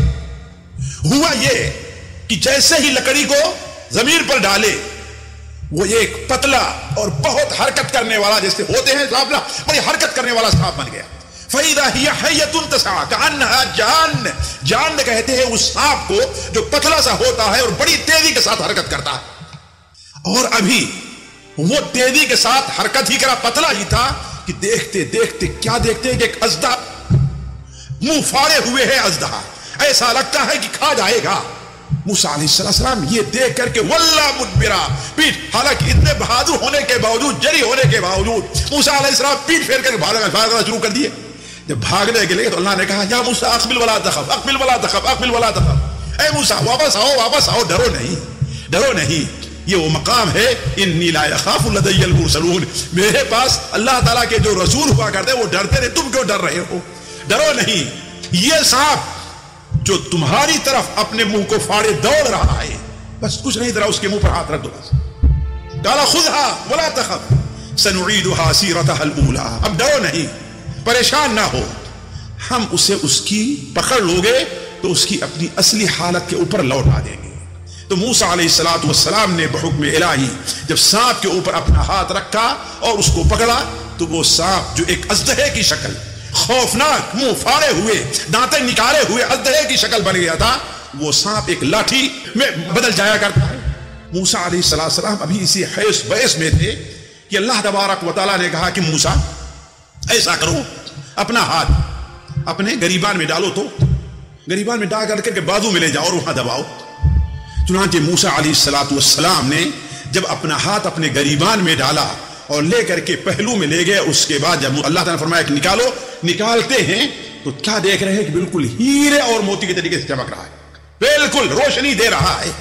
ہوا یہ کہ جیسے ہی لکڑی کو زمین پر ڈالے، وہ ایک پتلا اور بہت حرکت کرنے والا، جیسے ہوتے ہیں سانپ، بڑی حرکت کرنے والا سانپ بن گیا۔ فَإِذَا هِيَ حَيَّةٌ تَسْعَىٰ كَأَنَّهَا جَانٌّ، جان کہتے ہیں اس سانپ کو جو پتلا سا ہوتا ہے اور بڑی تیزی کے ساتھ حرکت کرتا ہے، اور ابھی وہ تیزی کے ساتھ حرکت ہی کرا، پتلا ہی تھا کہ دیکھتے دیکھتے کیا دیکھتے ہیں کہ ایک اژدہا منہ پھاڑے ہوئے ہے، اژدہا ایسا لگتا ہے کہ کھا جائے گا۔ موسیٰ علیہ السلام یہ دیکھ کر کے واللہ مدبرا، پیٹ، حالانکہ اتنے بہادر ہونے کے باوجود، جری ہونے کے باوجود موسیٰ علیہ السلام پیٹ پھیر کر بھاگنا شروع کر دیے۔ جب بھاگنے کے لیے تو اللہ نے کہا یا موسیٰ اقبل ولا تخف، اقبل ولا تخف، اقبل ولا تخف، اے موسیٰ واپس آؤ، واپس آؤ، ڈرو نہیں، ڈرو نہیں۔ یہ وہ مقام ہے انی لا یخاف لدی المرسلون، میرے پاس اللہ تعالیٰ کے جو رسول ہوا کرتے وہ ڈرتے رہے، تم کیوں ڈر رہے ہو؟ ڈرو نہیں، یہ سانپ جو تمہاری طرف اپنے منہ کو پھاڑے دوڑ رہا ہے، بس کچھ نہیں، ذرا اس کے منہ پر ہاتھ رکھ دو بس۔ قال خذها ولا تخف سنعيدها سيرتها الاولى، اب ڈرو نہیں، پریشان نہ ہو، ہم اسے اس کی پکڑ لوگے تو اس کی اپنی اصلی حالت کے اوپر لوٹا دیں گے۔ تو موسیٰ علیہ السلام نے بحکم الہی جب سانپ کے اوپر اپنا ہاتھ رکھا اور اس کو پکڑا تو وہ سانپ جو ایک اژدہے کی شکل، خوفناک، منہ پھاڑے ہوئے، دانتیں نکالے ہوئے اژدہے کی شکل بن گیا تھا، وہ سانپ ایک لاٹھی میں بدل جایا کرتا ہے۔ موسیٰ علیہ السلام ابھی اسی حیث بحث میں تھے کہ اللہ تبارک و تعالیٰ نے کہا کہ موسیٰ ایسا کرو، اپنا ہاتھ اپنے گریبان میں ڈالو، تو گریبان میں ڈال کر کے بازو میں لے جاؤ اور وہاں دباؤ۔ چنانچہ موسیٰ علیہ السلام نے جب اپنا ہاتھ اپنے گریبان میں ڈالا اور لے کر کے پہلو میں لے گئے، اس کے بعد جب اللہ تعالیٰ نے فرمایا کہ نکالو، نکالتے ہیں تو کیا دیکھ رہے ہیں کہ بالکل ہیرے اور موتی کے طریقے سے چمک رہا ہے، بالکل روشنی دے رہا ہے۔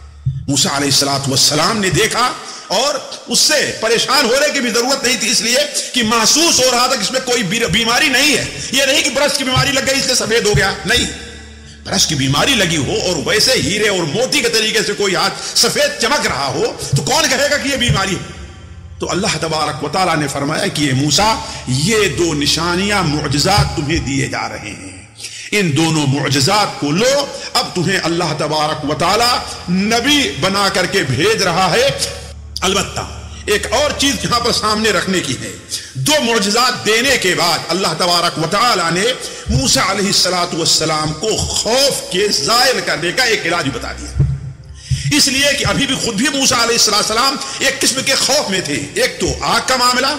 موسیٰ علیہ السلام نے دیکھا اور اس سے پریشان ہونے کی بھی ضرورت نہیں تھی، اس لیے کہ محسوس ہو رہا تھا کہ اس میں کوئی بیماری نہیں ہے۔ یہ نہیں کہ برس کی بیماری لگ گئی اس لیے سفید ہو گیا، نہیں، برس کی بیماری لگی ہو اور ویسے ہیرے اور موتی کے طریقے سے کوئی ہاتھ سفید چمک رہا ہو تو کون کہے گا کہ یہ بیماری ہے؟ تو اللہ تبارک و تعالیٰ نے فرمایا کہ یہ موسیٰ، یہ دو نشانیاں، معجزات تمہیں دیے جا رہے ہیں، ان دونوں معجزات کو لو، اب تمہیں اللہ تبارک و تعالیٰ نبی بنا کر کے بھیج رہا ہے۔ البتہ ایک اور چیز یہاں پر سامنے رکھنے کی ہے، دو معجزات دینے کے بعد اللہ تبارک و تعالیٰ نے موسیٰ علیہ السلام کو خوف کے زائل کرنے کا ایک علاج بتا دیا، اس لیے کہ ابھی بھی خود بھی موسیٰ علیہ السلام ایک قسم کے خوف میں تھے، ایک تو آگ کا معاملہ،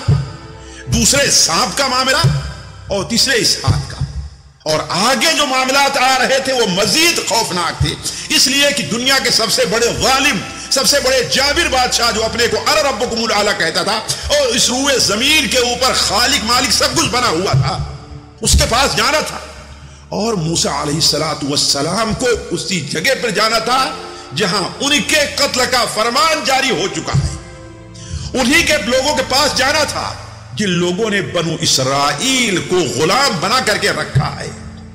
دوسرے سانپ کا معاملہ، اور تیسرے اس ہاتھ کا، اور آگے جو معاملات آ رہے تھے وہ مزید خوفناک تھے، اس لیے کہ دنیا کے سب سے بڑے ظالم، سب سے بڑے جابر بادشاہ جو اپنے کو انا ربکم الاعلی کہتا تھا اور اس روئے زمین کے اوپر خالق مالک سب کچھ بنا ہوا تھا، اس کے پاس جانا تھا، اور موسیٰ علیہ السلام کو اسی جگہ پر جانا تھا جہاں ان کے قتل کا فرمان جاری ہو چکا ہے، انہی کے لوگوں کے پاس جانا تھا جن لوگوں نے بنو اسرائیل کو غلام بنا کر کے رکھا ہے،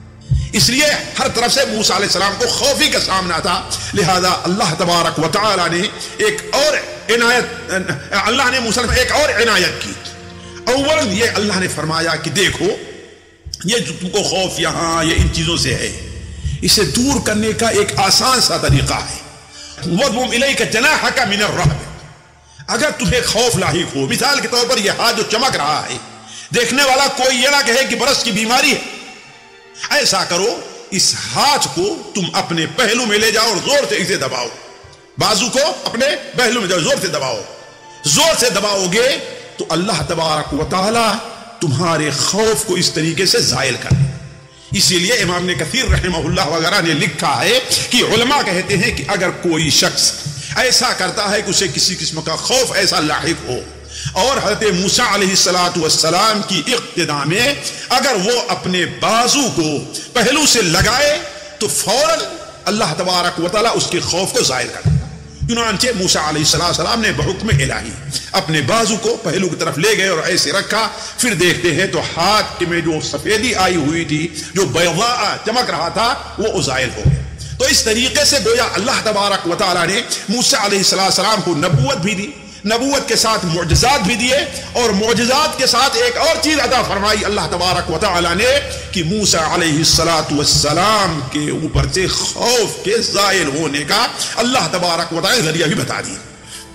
اس لیے ہر طرف سے موسیٰ علیہ السلام کو خوفی کا سامنا تھا، لہذا اللہ تبارک و تعالی نے ایک اور عنایت اللہ نے موسیٰ ایک اور عنایت کی. اول یہ اللہ نے فرمایا کہ دیکھو یہ جو تم کو خوف یہاں یہ ان چیزوں سے ہے، اسے دور کرنے کا ایک آسان سا طریقہ ہے. وَضْمُمْ إِلَيْكَ جَنَاحَكَ مِنَ الرَّهْبِ. اگر تمہیں خوف لاحق ہو، مثال کے طور پر یہ ہاتھ جو چمک رہا ہے، دیکھنے والا کوئی یہ نہ کہے کہ برس کی بیماری ہے. ایسا کرو اس ہاتھ کو تم اپنے پہلو میں لے جاؤ اور زور سے اسے دباؤ. بازو کو اپنے پہلو میں جاؤ، زور سے دباؤ. زور سے دباؤ گے تو اللہ تبارک و تعالی تمہارے خوف کو اس طریقے سے زائل کر دے. اسی لیے امام ابن کثیر رحمہ اللہ وغیرہ نے لکھا ہے کہ علماء کہتے ہیں کہ اگر کوئی شخص ایسا کرتا ہے کہ اسے کسی قسم کا خوف ایسا لاحق ہو، اور حضرت موسیٰ علیہ السلام کی اقتداء میں اگر وہ اپنے بازو کو پہلو سے لگائے تو فوراً اللہ تبارک و تعالیٰ اس کے خوف کو ظاہر کر دے. چنانچہ موسیٰ علیہ السلام نے بحکم الہی اپنے بازو کو پہلو کی طرف لے گئے اور ایسے رکھا. پھر دیکھتے ہیں تو ہاتھ میں جو سفیدی آئی ہوئی تھی، جو بیضاء چمک رہا تھا، وہ زائل ہو گیا. تو اس طریقے سے گویا اللہ تبارک و تعالیٰ نے موسیٰ علیہ السلام کو نبوت بھی دی، نبوت کے ساتھ معجزات بھی دیے، اور معجزات کے ساتھ ایک اور چیز عطا فرمائی اللہ تبارک و تعالیٰ نے کہ موسیٰ علیہ السلام کے اوپر سے خوف کے زائل ہونے کا اللہ تبارک و تعالیٰ ذریعہ بھی بتا دیا.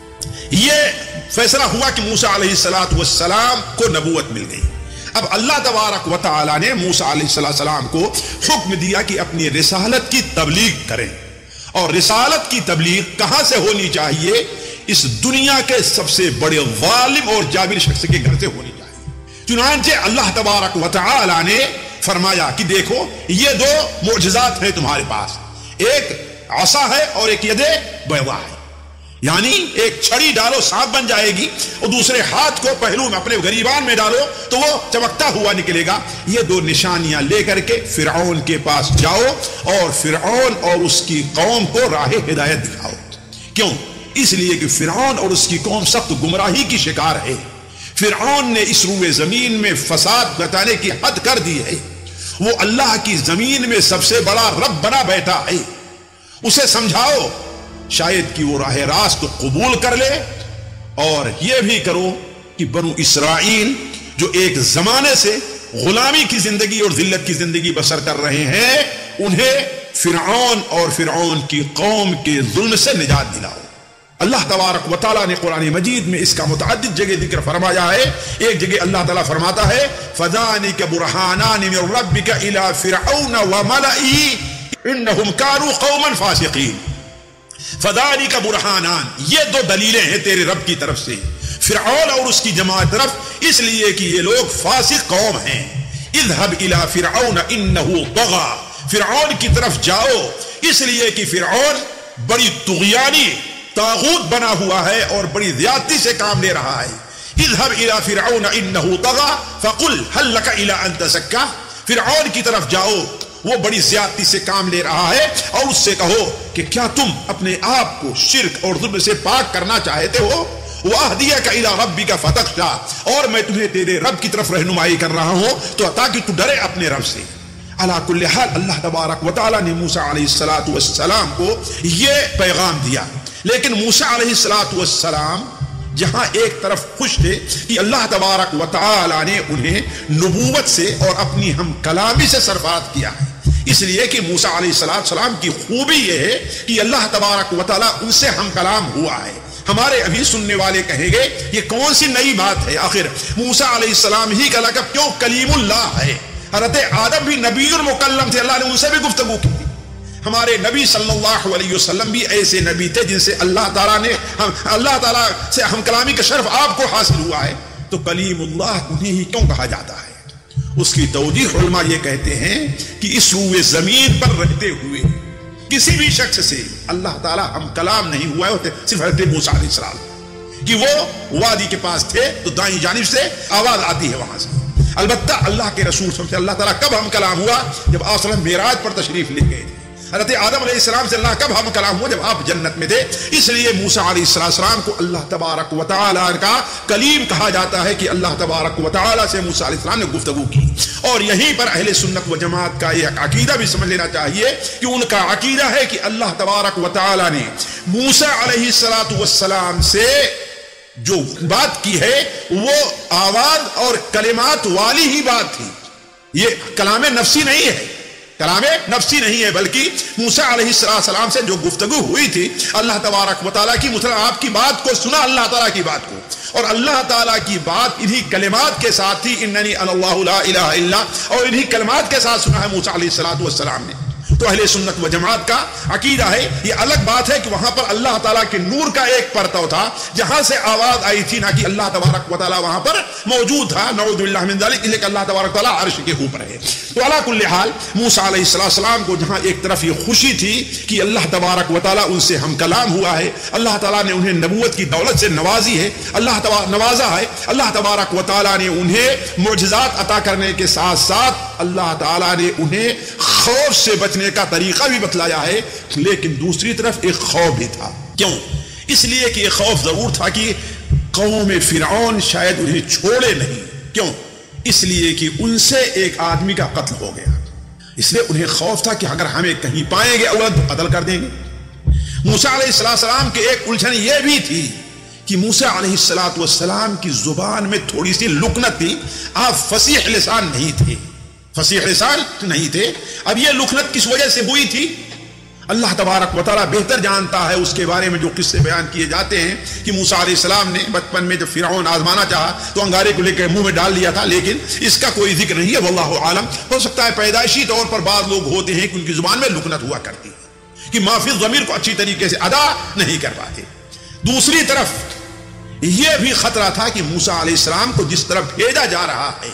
یہ فیصلہ ہوا کہ موسیٰ علیہ السلام کو نبوت مل گئی. اب اللہ تبارک و تعالیٰ نے موسیٰ علیہ السلام کو حکم دیا کہ اپنی رسالت کی تبلیغ کریں. اور رسالت کی تبلیغ کہاں سے ہونی چاہیے؟ اس دنیا کے سب سے بڑے ظالم اور جابر شخص کے گھر سے ہونی چاہیے. چنانچہ اللہ تبارک و تعالی نے فرمایا کہ دیکھو یہ دو معجزات ہیں تمہارے پاس، ایک عصا ہے اور ایک ید بیضاء ہے. یعنی ایک چھڑی ڈالو سانپ بن جائے گی، اور دوسرے ہاتھ کو پہلو میں اپنے گریبان میں ڈالو تو وہ چمکتا ہوا نکلے گا. یہ دو نشانیاں لے کر کے فرعون کے پاس جاؤ اور فرعون اور اس کی قوم کو راہ ہدایت دکھاؤ. کیوں؟ اس لیے کہ فرعون اور اس کی قوم سخت گمراہی کی شکار ہے. فرعون نے اس روئے زمین میں فساد بتانے کی حد کر دی ہے. وہ اللہ کی زمین میں سب سے بڑا رب بنا بیٹھا ہے. اسے سمجھاؤ شاید کہ وہ راہ راست کو قبول کر لے. اور یہ بھی کرو کہ بنو اسرائیل جو ایک زمانے سے غلامی کی زندگی اور ذلت کی زندگی بسر کر رہے ہیں، انہیں فرعون اور فرعون کی قوم کے ظلم سے نجات دلاؤ. اللہ تبارک و تعالیٰ نے قرآن مجید میں اس کا متعدد جگہ ذکر فرمایا ہے. ایک جگہ اللہ تعالیٰ فرماتا ہے فَذَانِكَ بُرْحَانَانِ مِن رَبِّكَ إِلَى فِرْعَوْنَ وَمَلَئِهِ إِنَّهُمْ كَانُوا قَوْمًا فَاسِقِينَ. فَذَانِكَ بُرْحَانَان، یہ دو دلیلیں ہیں تیرے رب کی طرف سے فرعون اور اس کی جماعت طرف، اس لیے کہ یہ لوگ فاسق قوم ہیں. اذهب إلى فرعون إنه طغى، فرعون کی طرف جاؤ اس لیے کہ فرعون بڑی طغیانی طاغوت بنا ہوا ہے اور بڑی زیادتی سے کام لے رہا ہے. اذهب الى فرعون انه طغى فقل هل لك الى ان تزكى، فرعون کی طرف جاؤ، وہ بڑی زیادتی سے کام لے رہا ہے، اور اس سے کہو کہ کیا تم اپنے آپ کو شرک اور ظلم سے پاک کرنا چاہتے ہو؟ واهديك الى ربك فتخشى، اور میں تمہیں تیرے رب کی طرف رہنمائی کر رہا ہوں تو تاکہ تو ڈرے اپنے رب سے. علی کل حال اللہ تبارک و تعالی نے موسیٰ علیہ السلام کو یہ پیغام دیا. لیکن موسیٰ علیہ السلام جہاں ایک طرف خوش تھے کہ اللہ تبارک و تعالی نے انہیں نبوت سے اور اپنی ہم کلامی سے سرفراز کیا ہے، اس لیے کہ موسیٰ علیہ السلام کی خوبی یہ ہے کہ اللہ تبارک و تعالی ان سے ہم کلام ہوا ہے. ہمارے ابھی سننے والے کہیں گے یہ کون سی نئی بات ہے، آخر موسیٰ علیہ السلام ہی کا لقب کیوں کلیم اللہ ہے؟ حضرت آدم بھی نبی المکلم تھے، اللہ نے ان سے بھی گفتگو کی تھی. ہمارے نبی صلی اللہ علیہ وسلم بھی ایسے نبی تھے جن سے اللہ تعالیٰ سے ہم کلامی کا شرف آپ کو حاصل ہوا ہے. تو کلیم اللہ انہیں ہی کیوں کہا جاتا ہے؟ اس کی توضیح علماء یہ کہتے ہیں کہ اس روئے زمین پر رہتے ہوئے کسی بھی شخص سے اللہ تعالیٰ ہم کلام نہیں ہوا ہے، صرف حضرت موسیٰ علیہ السلام کہ وہ وادی کے پاس تھے تو دائیں جانب سے آواز آتی ہے وہاں سے. البتہ اللہ کے رسول صلی اللہ علیہ وسلم سے اللہ تعالیٰ کب ہم کلام ہوا؟ جب آپ صلی اللہ علیہ وسلم معراج پر تشریف لے گئے تھے. حضرت آدم علیہ السلام سے اللہ کب ہم کلام ہوا؟ جب آپ جنت میں تھے. اس لیے موسیٰ علیہ السلام کو اللہ تبارک و تعالیٰ کا کلیم کہا جاتا ہے کہ اللہ تبارک و تعالیٰ سے موسیٰ علیہ السلام نے گفتگو کی. اور یہیں پر اہل سنت و جماعت کا یہ عقیدہ بھی سمجھ لینا چاہیے کہ ان کا عقیدہ ہے کہ اللہ تبارک و تعالیٰ نے موسیٰ علیہ السلام سے جو بات کی ہے وہ آواز اور کلمات والی ہی بات تھی. یہ کلام نفسی نہیں ہے، کلام نفسی نہیں ہے، بلکہ موسیٰ علیہ السلام سے جو گفتگو ہوئی تھی اللہ تبارک و تعالیٰ کی، مثلا آپ کی بات کو سنا اللہ تعالیٰ کی بات کو، اور اللہ تعالیٰ کی بات انہی کلمات کے ساتھ تھی، اننی انا اللہ لا الہ الا، اور انہی کلمات کے ساتھ سنا ہے موسیٰ علیہ السلام نے. تو اہل سنت و جماعت کا عقیدہ ہے. یہ الگ بات ہے کہ وہاں پر اللہ تعالیٰ کے نور کا ایک پرتو تھا جہاں سے آواز آئی تھی، نہ کہ اللہ تبارک و تعالیٰ وہاں پر موجود تھا. نعوذ باللہ من ذلک، اس لیے کہ اللہ تبارک و تعالیٰ عرش کے اوپر ہے. تو علی کل حال موسیٰ علیہ السلام کو جہاں ایک طرف یہ خوشی تھی کہ اللہ تبارک و تعالیٰ ان سے ہم کلام ہوا ہے، اللہ تعالیٰ نے انہیں نبوت کی دولت سے نوازی ہے، نوازا ہے، اللہ تبارک و تعالیٰ نے انہیں معجزات عطا کرنے کے ساتھ ساتھ اللہ تعالیٰ نے انہیں خوف سے بچنے کا طریقہ بھی بتلایا ہے. لیکن دوسری طرف ایک خوف بھی تھا. کیوں؟ اس لیے کہ ایک خوف ضرور تھا کہ قوم فرعون شاید انہیں چھوڑے نہیں. کیوں؟ اس لیے کہ ان سے ایک آدمی کا قتل ہو گیا، اس لیے انہیں خوف تھا کہ اگر ہمیں کہیں پائیں گے اولاد تو قتل کر دیں گے. موسیٰ علیہ السلام کے ایک الجھن یہ بھی تھی کہ موسیٰ علیہ السلام کی زبان میں تھوڑی سی لکنت تھی. آپ فصیح لسان نہیں تھے، فصیح لسان نہیں تھے. اب یہ لکنت کس وجہ سے ہوئی تھی اللہ تبارک و تعالیٰ بہتر جانتا ہے. اس کے بارے میں جو قصے بیان کیے جاتے ہیں کہ موسیٰ علیہ السلام نے بچپن میں جب فرعون آزمانا چاہا تو انگارے کو لے کے منہ میں ڈال لیا تھا، لیکن اس کا کوئی ذکر نہیں ہے. واللہ عالم، ہو سکتا ہے پیدائشی طور پر بعض لوگ ہوتے ہیں کہ ان کی زبان میں لکنت ہوا کرتی ہے کہ ما فی الضمیر کو اچھی طریقے سے ادا نہیں کر پاتے. دوسری طرف یہ بھی خطرہ تھا کہ موسیٰ علیہ السلام کو جس طرف بھیجا جا رہا ہے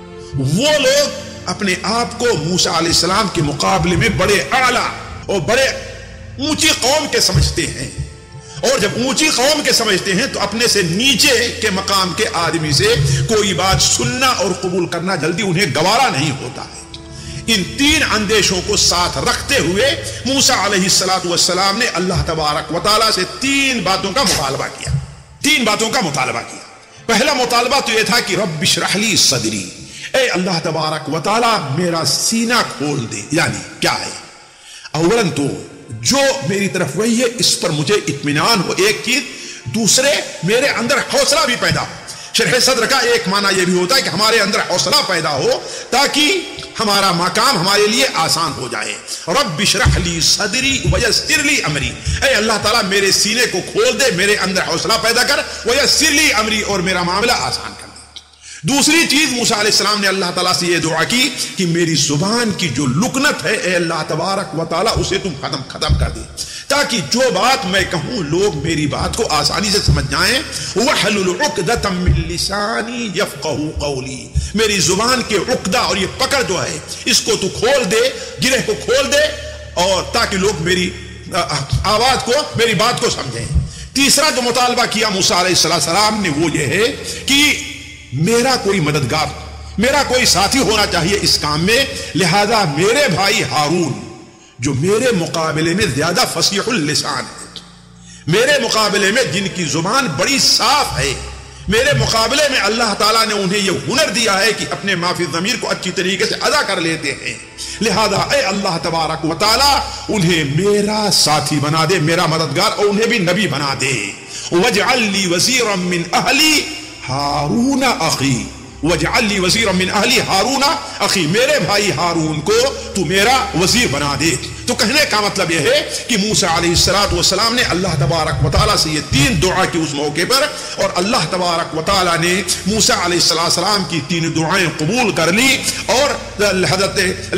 وہ لوگ اپنے آپ کو موسیٰ علیہ السلام کے مقابلے میں بڑے اعلیٰ اور بڑے اونچی قوم کے سمجھتے ہیں، اور جب اونچی قوم کے سمجھتے ہیں تو اپنے سے نیچے کے مقام کے آدمی سے کوئی بات سننا اور قبول کرنا جلدی انہیں گوارا نہیں ہوتا ہے. ان تین اندیشوں کو ساتھ رکھتے ہوئے موسیٰ علیہ السلام نے اللہ تبارک و تعالیٰ سے تین باتوں کا مطالبہ کیا. تین باتوں کا مطالبہ کیا. پہلا مطالبہ تو یہ تھا کہ رب اشرح لی صدری، اے اللہ تبارک و تعالیٰ میرا سینہ کھول دے. یعنی کیا ہے؟ اولاً تو جو میری طرف وہی ہے اس پر مجھے اطمینان ہو، ایک چیز. دوسرے میرے اندر حوصلہ بھی پیدا ہو. شرح صدر کا ایک معنی یہ بھی ہوتا ہے کہ ہمارے اندر حوصلہ پیدا ہو تاکہ ہمارا مقام ہمارے لیے آسان ہو جائے. رب اشرح لی صدری ویسر لی امری، اے اللہ تعالیٰ میرے سینے کو کھول دے، میرے اندر حوصلہ پیدا کر، ویسر لی امری، اور میرا معاملہ آسان کر. دوسری چیز موسیٰ علیہ السلام نے اللہ تعالیٰ سے یہ دعا کی کہ میری زبان کی جو لکنت ہے اے اللہ تبارک و تعالیٰ اسے تم ختم کر دے، تاکہ جو بات میں کہوں لوگ میری بات کو آسانی سے سمجھ جائیں. وَحْلُلْ عُقْدَةً مِّن لِّسَانِي يَفْقَهُ قَوْلِي، میری زبان کے عقدہ اور یہ پکڑ جو ہے اس کو تو کھول دے، گرہ کو کھول دے، اور تاکہ لوگ میری آواز کو، میری بات کو سمجھیں. تیسرا جو مطالبہ کیا موسیٰ علیہ السلام نے وہ یہ ہے کہ میرا کوئی مددگار، میرا کوئی ساتھی ہونا چاہیے اس کام میں. لہذا میرے بھائی ہارون جو میرے مقابلے میں زیادہ فصیح اللسان ہے، میرے مقابلے میں جن کی زبان بڑی صاف ہے، میرے مقابلے میں اللہ تعالیٰ نے انہیں یہ ہنر دیا ہے کہ اپنے ما فی الضمیر کو اچھی طریقے سے ادا کر لیتے ہیں. لہذا اے اللہ تبارک و تعالیٰ انہیں میرا ساتھی بنا دے، میرا مددگار، اور انہیں بھی نبی بنا دے. وَاجْعَلْ لِي وَزِيرًا مِّنْ أَهْلِي ہارون اخی، وَاجْعَلْ لِي وَزِيرًا مِّنْ أَهْلِي ہارون اخی، میرے بھائی ہارون کو تو میرا وزیر بنا دے. تو کہنے کا مطلب یہ ہے کہ موسیٰ علیہ السلام نے اللہ تبارک و تعالیٰ سے یہ تین دعا کی اس موقع پر، اور اللہ تبارک و تعالیٰ نے موسیٰ علیہ السلام کی تین دعائیں قبول کر لی، اور حضرت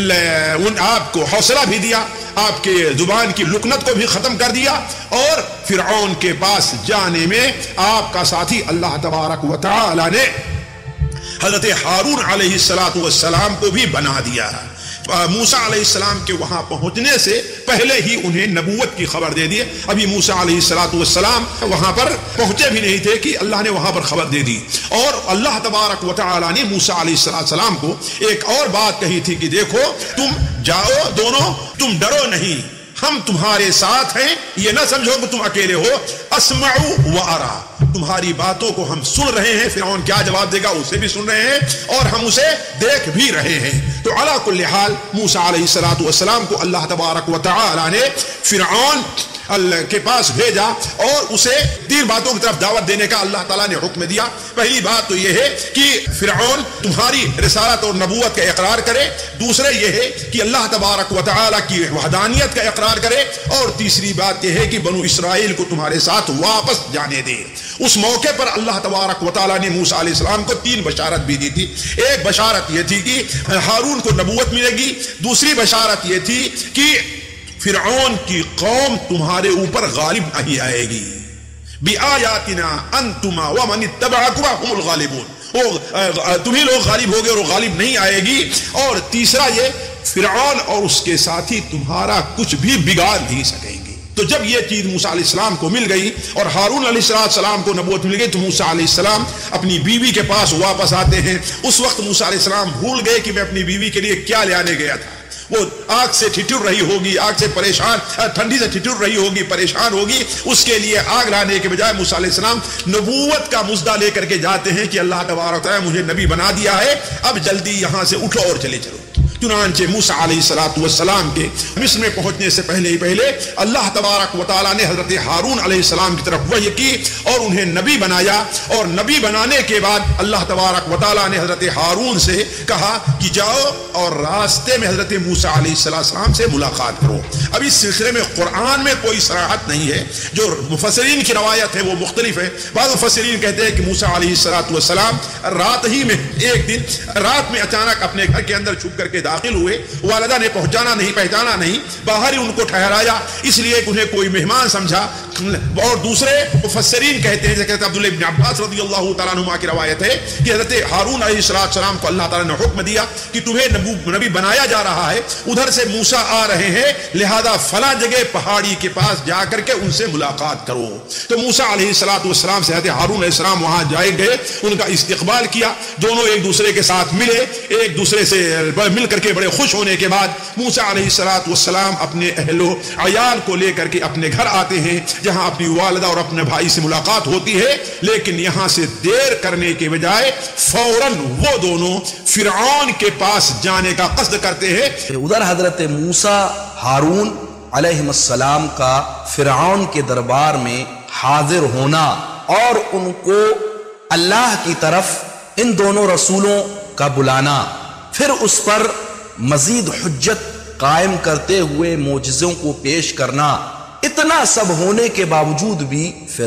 آپ کو حوصلہ بھی دیا، آپ کے زبان کی لکنت کو بھی ختم کر دیا، اور فرعون کے پاس جانے میں آپ کا ساتھی اللہ تبارک و تعالیٰ نے حضرت ہارون علیہ السلام کو بھی بنا دیا. موسیٰ علیہ السلام کے وہاں پہنچنے سے پہلے ہی انہیں نبوت کی خبر دے دی. ابھی موسیٰ علیہ السلام وہاں پر پہنچے بھی نہیں تھے کہ اللہ نے وہاں پر خبر دے دی. اور اللہ تبارک و تعالی نے موسیٰ علیہ السلام کو ایک اور بات کہی تھی کہ دیکھو تم جاؤ دونوں، تم ڈرو نہیں، ہم تمہارے ساتھ ہیں، یہ نہ سمجھو کہ تم اکیلے ہو. اسمع و ارا، تمہاری باتوں کو ہم سن رہے ہیں، فرعون کیا جواب دے گا اسے بھی سن رہے ہیں اور ہم اسے دیکھ بھی رہے ہیں. تو علی کل حال موسیٰ علیہ السلام کو اللہ تبارک و تعالی نے فرعون کے پاس بھیجا اور اسے 3 باتوں کی طرف دعوت دینے کا اللہ تعالیٰ نے حکم دیا. پہلی بات تو یہ ہے کہ فرعون تمہاری رسالت اور نبوت کا اقرار کرے، دوسرے یہ ہے کہ اللہ تبارک و تعالیٰ کی وحدانیت کا اقرار کرے، اور تیسری بات یہ ہے کہ بنو اسرائیل کو تمہارے ساتھ واپس جانے دے. اس موقع پر اللہ تبارک و تعالیٰ نے موسیٰ علیہ السلام کو 3 بشارت بھی دی تھی. ایک بشارت یہ تھی کہ ہارون کو نبوت ملے گی، دوسری بشارت یہ تھی کہ فرعون کی قوم تمہارے اوپر غالب نہیں آئے گی. بِآیاتنا انتما ومن اتبعکما هم الغالبون، تمہیں لوگ غالب ہوگے اور وہ غالب نہیں آئے گی. اور تیسرا یہ فرعون اور اس کے ساتھی تمہارا کچھ بھی بگاڑ نہیں سکیں گے. تو جب یہ چیز موسیٰ علیہ السلام کو مل گئی اور ہارون علیہ السلام کو نبوت مل گئی تو موسیٰ علیہ السلام اپنی بیوی کے پاس واپس آتے ہیں. اس وقت موسیٰ علیہ السلام بھول گئے کہ میں اپنی بیوی کے لیے کیا لے آنے گیا تھا. وہ آگ سے ٹھٹر رہی ہوگی، آگ سے پریشان، ٹھنڈی سے ٹھٹر رہی ہوگی، پریشان ہوگی. اس کے لیے آگ لانے کے بجائے موسیٰ علیہ السلام نبوت کا مژدہ لے کر کے جاتے ہیں کہ اللہ تبارک و تعالیٰ مجھے نبی بنا دیا ہے، اب جلدی یہاں سے اٹھو اور چلے چلو. چنانچہ موسیٰ علیہ السلام کے مصر میں پہنچنے سے پہلے اللہ تبارک و تعالیٰ نے حضرت ہارون علیہ السلام کی طرف وحی کی اور انہیں نبی بنایا. اور نبی بنانے کے بعد اللہ تبارک و تعالیٰ نے حضرت ہارون سے کہا کہ جاؤ اور راستے میں حضرت موسیٰ علیہ السلام سے ملاقات کرو. اب اس سلسلے میں قرآن میں کوئی صراحت نہیں ہے، جو مفسرین کی روایت ہے وہ مختلف ہے. بعض مفسرین کہتے ہیں کہ موسیٰ علیہ السلام رات ہی میں ایک دن رات میں اچانک اپنے گھر کے اندر چھپ کر کے داخل ہوئے. والدہ نے پہچانا نہیں، باہر ہی ان کو ٹھہرایا اس لیے کہ انہیں کوئی مہمان سمجھا. اور دوسرے مفسرین کہتے ہیں، جیسے عبداللہ ابن عباس رضی اللہ تعالیٰ عنہما کی روایت ہے کہ حضرت ہارون علیہ السلام کو اللہ تعالیٰ نے حکم دیا کہ تمہیں نبی بنایا جا رہا ہے، ادھر سے موسیٰ آ رہے ہیں، لہذا فلاں جگہ پہاڑی کے پاس جا کر کے ان سے ملاقات کرو. تو موسیٰ علیہ السلام سے حضرت ہارون علیہ السلام وہاں جائے گئے، ان کا استقبال کیا. دونوں ایک دوسرے کے ساتھ ملے، ایک دوسرے سے مل کر کے بڑے خوش ہونے کے بعد موسیٰ علیہ السلام اپنے اہل و عیال کو لے کر کے اپنے گھر آتے ہیں، جہاں اپنی والدہ اور اپنے بھائی سے ملاقات ہوتی ہے. لیکن یہاں سے دیر کرنے کے بجائے فوراً وہ دونوں فرعون کے پاس جانے کا قصد کرتے ہیں. ادھر حضرت موسیٰ ہارون علیہ السلام کا فرعون کے دربار میں حاضر ہونا اور ان کو اللہ کی طرف ان دونوں رسولوں کا بلانا، پھر اس پر مزید حجت قائم کرتے ہوئے معجزوں کو پیش کرنا، اتنا سب ہونے کے باوجود بھی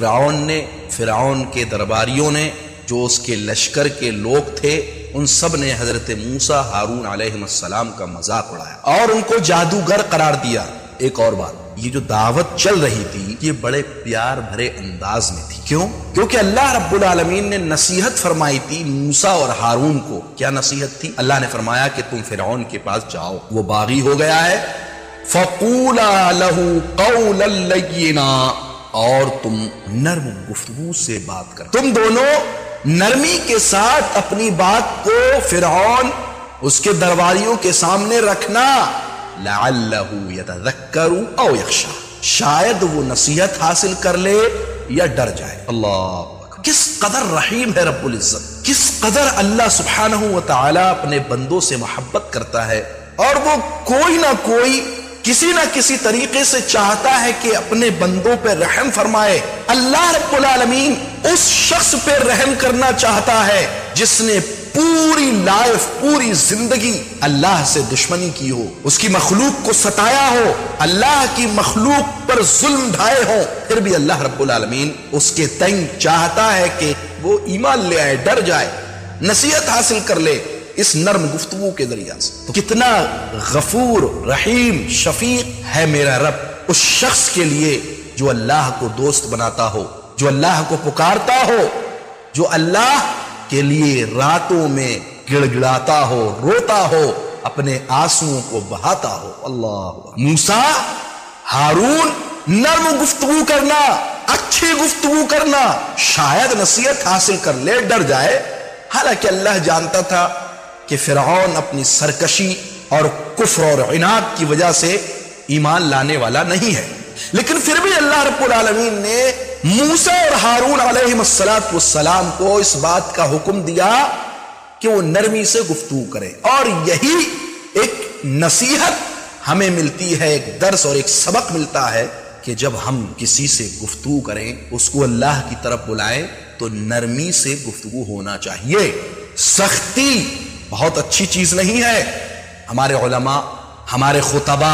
فرعون کے درباریوں نے، جو اس کے لشکر کے لوگ تھے، ان سب نے حضرت موسیٰ ہارون علیہ السلام کا مذاق اڑایا اور ان کو جادوگر قرار دیا. ایک اور بات، یہ جو دعوت چل رہی تھی یہ بڑے پیار بھرے انداز میں تھی. کیوں؟ کیونکہ اللہ رب العالمین نے نصیحت فرمائی تھی موسیٰ اور ہارون کو. کیا نصیحت تھی؟ اللہ نے فرمایا کہ تم فرعون کے پاس جاؤ، وہ باغی ہو گیا ہے، فَقُولَا لَهُ قَوْلًا لَيِّنًا، اور تم نرم گفتگو سے بات کرو. تم دونوں نرمی کے ساتھ اپنی بات کو فرعون اس کے درباریوں کے سامنے رکھنا. لَعَلَّهُ يَتَذَكَّرُ أَوْ يَخْشَىٰ، شاید وہ نصیحت حاصل کر لے یا ڈر جائے. اللہ کس قدر رحیم ہے رب العزت، کس قدر اللہ سبحانہ و تعالی اپنے بندوں سے محبت کرتا ہے، اور وہ کوئی نہ کوئی کسی نہ کسی طریقے سے چاہتا ہے کہ اپنے بندوں پہ رحم فرمائے. اللہ رب العالمین اس شخص پہ رحم کرنا چاہتا ہے جس نے پوری لائف، پوری زندگی اللہ سے دشمنی کی ہو، اس کی مخلوق کو ستایا ہو، اللہ کی مخلوق پر ظلم ڈھائے ہو، پھر بھی اللہ رب العالمین اس کے تئیں چاہتا ہے کہ وہ ایمان لے آئے، ڈر جائے، نصیحت حاصل کر لے اس نرم گفتگو کے ذریعہ سے. تو کتنا غفور رحیم شفیق ہے میرا رب اس شخص کے لیے جو اللہ کو دوست بناتا ہو، جو اللہ کو پکارتا ہو، جو اللہ کے لیے راتوں میں گڑ گڑاتا ہو، روتا ہو، अपने आंसुओं को बहाता हो। अल्लाह। मूसा हारून नर्म गुफ्तगू करना, अच्छी गुफ्तगू करना, शायद नसीहत हासिल कर ले, डर जाए। हालांकि अल्लाह जानता था कि फिरौन अपनी सरकशी और कुफ्र और इनाद की वजह से ईमान लाने वाला नहीं है, लेकिन फिर भी अल्लाह रब्बुल आलमीन ने मूसा और हारून अलैहिस्सलाम को इस बात का हुक्म दिया कि वो नरमी से गुफ्तगू करें। और यही एक नसीहत हमें मिलती है, एक दर्स और एक सबक मिलता है कि जब हम किसी से गुफ्तगू करें, उसको अल्लाह की तरफ बुलाएं, तो नरमी से गुफ्तगू होना चाहिए। सख्ती बहुत अच्छी चीज नहीं है। हमारे उलमा, हमारे खुतबा,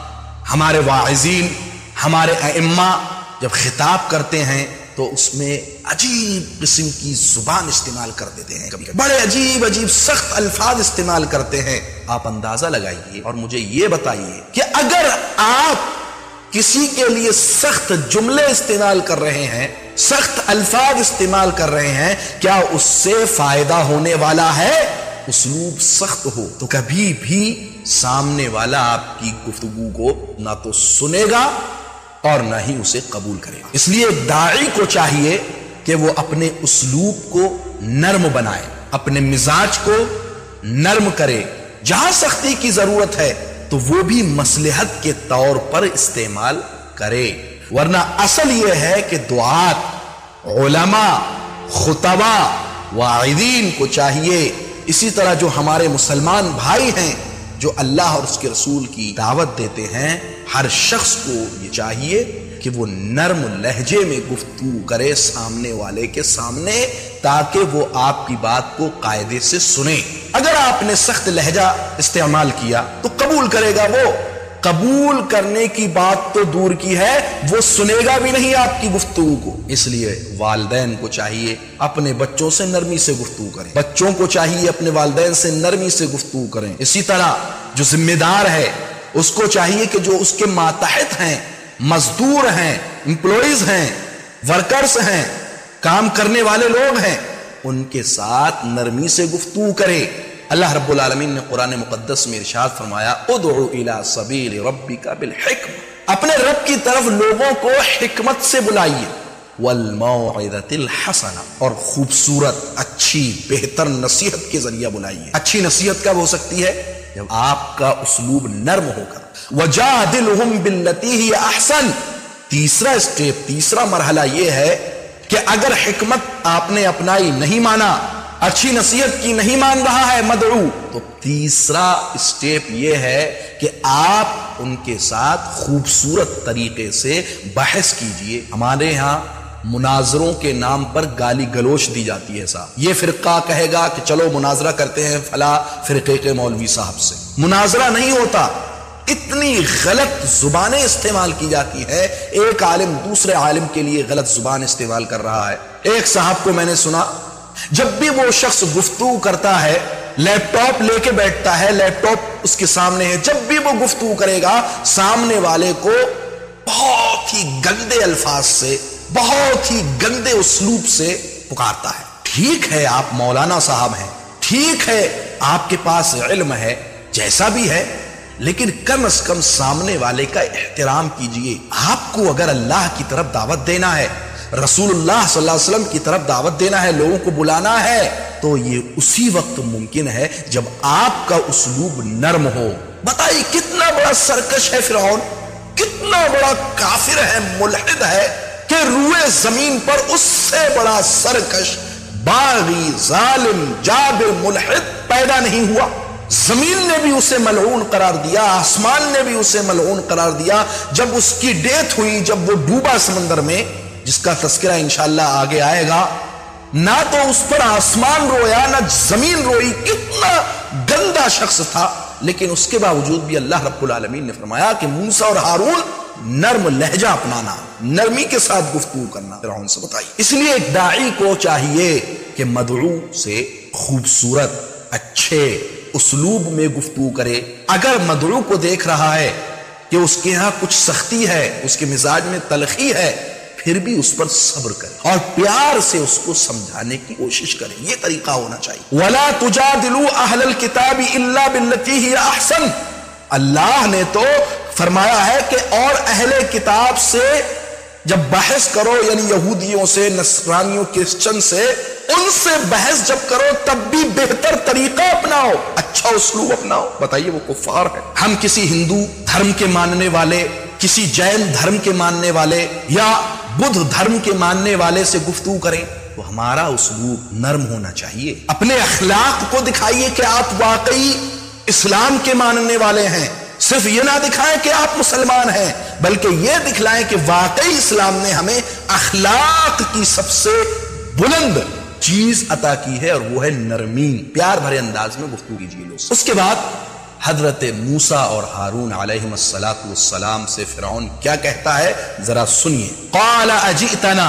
हमारे वाइज़ीन, हमारे अइम्मा जब खिताब करते हैं तो उसमें अजीब किस्म की जुबान इस्तेमाल कर देते हैं, कभी कभी बड़े अजीब अजीब सख्त अल्फाज इस्तेमाल करते हैं। आप अंदाजा लगाइए और मुझे यह बताइए कि अगर आप किसी के लिए सख्त जुमले इस्तेमाल कर रहे हैं, सख्त अल्फाज इस्तेमाल कर रहे हैं, क्या उससे फायदा होने वाला है? उसलूब सख्त हो तो कभी भी सामने वाला आपकी गुफ्तगू को ना तो सुनेगा और ना ही उसे कबूल करेगा। इसलिए दाई को चाहिए कि वो अपने उसलूब को नर्म बनाए, अपने मिजाज को नर्म करे। जहां सख्ती की जरूरत है तो वो भी मसलहत के तौर पर इस्तेमाल करे, वरना असल यह है कि दुआत, उलमा, खुतबा, वाइदीन को चाहिए, इसी तरह जो हमारे मुसलमान भाई हैं जो अल्लाह और उसके रसूल की दावत देते हैं, हर शख्स को ये चाहिए कि वो नर्म लहजे में गुफ्तगू करे सामने वाले के सामने, ताकि वो आपकी बात को कायदे से सुने। अगर आपने सख्त लहजा इस्तेमाल किया तो कबूल करेगा वो, कबूल करने की बात तो दूर की है, वो सुनेगा भी नहीं आपकी गुफ्तगू को। इसलिए वालिदैन को चाहिए अपने बच्चों से नरमी से गुफ्तगू करें, बच्चों को चाहिए अपने वालिदैन से नरमी से गुफ्तगू करें। इसी तरह जो जिम्मेदार है उसको चाहिए कि जो उसके मातहत हैं, मजदूर हैं, एम्प्लॉइज हैं, वर्कर्स हैं, काम करने वाले लोग हैं, उनके साथ नरमी से गुफ्तगू करे। अल्लाह रब्बुल आलमीन ने कुरान मुकद्दस में इरशाद फरमाया, उदउ इला सबील रब्बिका बिल हिक्म, अपने रब की तरफ लोगों को हिकमत से बुलाइए, वल मौइज़तिल हसना, और खूबसूरत अच्छी बेहतर नसीहत के जरिए बुलाइए। अच्छी नसीहत कब हो सकती है? जब आपका उसलूब नर्म होगा। वजादिलहुम बिल्लती ही अहसन, तीसरा स्टेप, तीसरा मरहला यह है कि अगर हिकमत आपने अपनाई, नहीं माना, अच्छी नसीहत की नहीं मान रहा है मदऊ, तो तीसरा स्टेप यह है कि आप उनके साथ खूबसूरत तरीके से बहस कीजिए। हमारे यहां मुनाजरों के नाम पर गाली गलोच दी जाती है साहब। ये फिरका कहेगा कि चलो मुनाजरा करते हैं फला फिरके के मौलवी साहब से, मुनाजरा नहीं होता। इतनी गलत जुबानें इस्तेमाल की जाती है, एक आलिम दूसरे आलिम के लिए गलत जुबान इस्तेमाल कर रहा है। एक साहब को मैंने सुना, जब भी वो शख्स गुफ्तगू करता है, लैपटॉप लेके बैठता है, लैपटॉप उसके सामने है, जब भी वो गुफ्तगू करेगा सामने वाले को बहुत ही गंदे अल्फाज से, बहुत ही गंदे उसलूब से पुकारता है। ठीक है आप मौलाना साहब हैं, ठीक है आपके पास इल्म है, जैसा भी है, लेकिन कम से कम सामने वाले का एहतराम कीजिए। आपको अगर अल्लाह की तरफ दावत देना है, रसूलुल्लाह सल्लल्लाहु अलैहि वसल्लम की तरफ दावत देना है, लोगों को बुलाना है, तो ये उसी वक्त मुमकिन है जब आपका उसलूब नर्म हो। बताइए कितना बड़ा सरकश है फिरौन, कितना बड़ा काफिर है, मुल्हिद है, कि रूए जमीन पर उससे बड़ा सरकश, बागी, जालिम, जाबिर, मुल्हिद पैदा नहीं हुआ। जमीन ने भी उसे मलऊन करार दिया, आसमान ने भी उसे मलऊन करार दिया। जब उसकी डेथ हुई, जब वो डूबा समंदर में, जिसका तस्करा इंशाअल्लाह आगे आएगा, ना तो उस पर आसमान रोया ना जमीन रोई, कितना गंदा शख्स था, लेकिन उसके बावजूद भी अल्लाह रब्बुल आलमीन ने फरमाया कि मूसा और हारून नर्म लहजा अपनाना, नरमी के साथ गुफ्तगू करना फिरौन से बताइए। इसलिए एक दाई को चाहिए कि मदऊ से खूबसूरत अच्छे उसलूब में गुफ्तगू करे। अगर मदऊ को देख रहा है कि उसके यहां कुछ सख्ती है, उसके मिजाज में तलखी है, پھر بھی اس پر صبر کریں اور پیار سے اس کو سمجھانے کی کوشش کریں. یہ طریقہ ہونا چاہیے. وَلَا تُجَادِلُوا أَهْلَ الْكِتَابِ إِلَّا بِالَّتِي هِيَ أَحْسَنُ. اللہ نے تو فرمایا ہے کہ اور اہل کتاب سے جب بحث کرو، یعنی یہودیوں سے، نصرانیوں، کرسچن سے، ان سے بحث جب کرو تب بھی بہتر طریقہ اپناؤ، اچھا اسلوب اپناؤ. بتائیے وہ کفار ہے. ہم کسی ہندو دھرم کے ماننے والے، کسی جین دھرم کے ماننے والے یا بدھ دھرم کے ماننے والے سے گفتگو کریں تو ہمارا اسلوب نرم ہونا چاہیے. اپنے اخلاق کو دکھائیے کہ آپ واقعی اسلام کے ماننے والے ہیں. صرف یہ نہ دکھائیں کہ آپ مسلمان ہیں، بلکہ یہ دکھلائیں کہ واقعی اسلام نے ہمیں اخلاق کی سب سے بلند چیز عطا کی ہے، اور وہ ہے نرمی. پیار بھرے انداز میں گفتگو کیجیے لوگ. اس کے بعد حضرت موسیٰ اور ہارون علیہم السلام سے فرعون کیا کہتا ہے ذرا سنیے. قال اجئتنا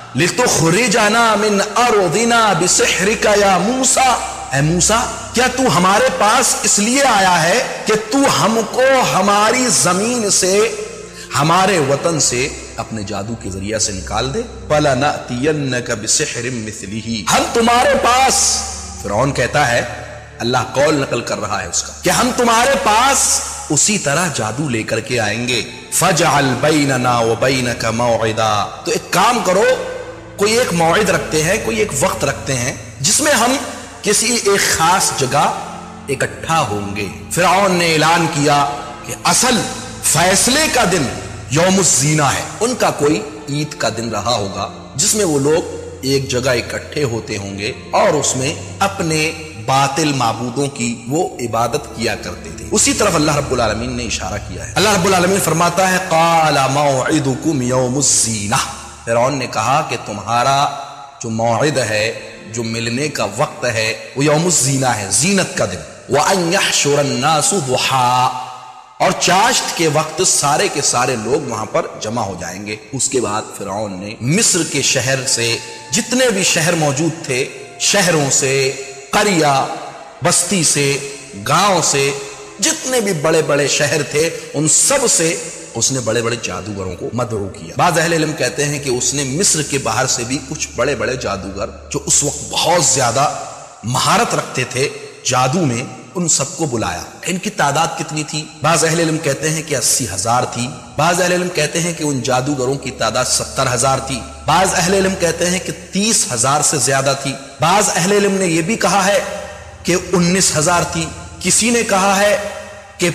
لتخرجنا من ارضنا بسحرک یا موسیٰ. اے موسیٰ، کیا تو ہمارے پاس اس لیے آیا ہے کہ تو ہم کو ہماری زمین سے، ہمارے وطن سے اپنے جادو کے ذریعہ سے نکال دے؟ فَلَنَأْتِيَنَّكَ بِسِحْرٍ مِثْلِهِ. ہم تمہارے پاس، فرعون کہتا ہے، اللہ قول نقل کر رہا ہے اس کا، کہ ہم تمہارے پاس اسی طرح جادو لے کر کے آئیں گے. فَجْعَلْ بَيْنَنَا وَبَيْنَكَ مَوْعِدًا. تو ایک کام کرو، کوئی ایک موعد رکھتے ہیں، کوئی ایک وقت رکھتے ہیں جس میں ہم کسی ایک خاص جگہ اکٹھا ہوں گے. فرعون نے اعلان کیا کہ اصل فیصلے کا دن یوم الزینہ ہے. ان کا کوئی عید کا دن رہا ہوگا جس میں وہ لوگ ایک جگہ اکٹھے ہوتے ہوں گے اور اس میں اپنے باطل معبودوں کی وہ عبادت کیا کرتے تھے. اسی طرف اللہ رب العالمین نے اشارہ کیا ہے. اللہ رب العالمین فرماتا ہے قال موعدکم یوم الزینہ. فرعون نے کہا کہ تمہارا جو موعد ہے، جو ملنے کا وقت ہے، وہ یوم الزینہ ہے، زینت کا دن. وَأَن يَحْشُرَ النَّاسُ ضُحَىٰ. اور چاشت کے وقت سارے کے سارے لوگ وہاں پر جمع ہو جائیں گے. اس کے بعد فرعون نے مصر کے شہر سے، جتنے بھی شہر موجود تھے، شہروں سے، قریہ، بستی سے، گاؤں سے، جتنے بھی بڑے بڑے شہر تھے، ان سب سے اس نے بڑے بڑے جادوگروں کو مدعو کیا. بعض اہل علم کہتے ہیں کہ اس نے مصر کے باہر سے بھی کچھ بڑے بڑے جادوگر جو اس وقت بہت زیادہ مہارت رکھتے تھے جادو میں، ان سب کو بلایا. ان کی تعداد کتنی تھی؟ بعض اہل علم کہتے ہیں کہ 80,000 تھی. بعض اہل علم کہتے ہیں کہ ان جادوگروں کی تعداد 70,000 تھی. بعض اہل علم کہتے ہیں کہ 30,000 سے زیادہ تھی. بعض اہل علم نے یہ بھی کہا ہے کہ 19,000 تھی. کسی نے کہا ہے کہ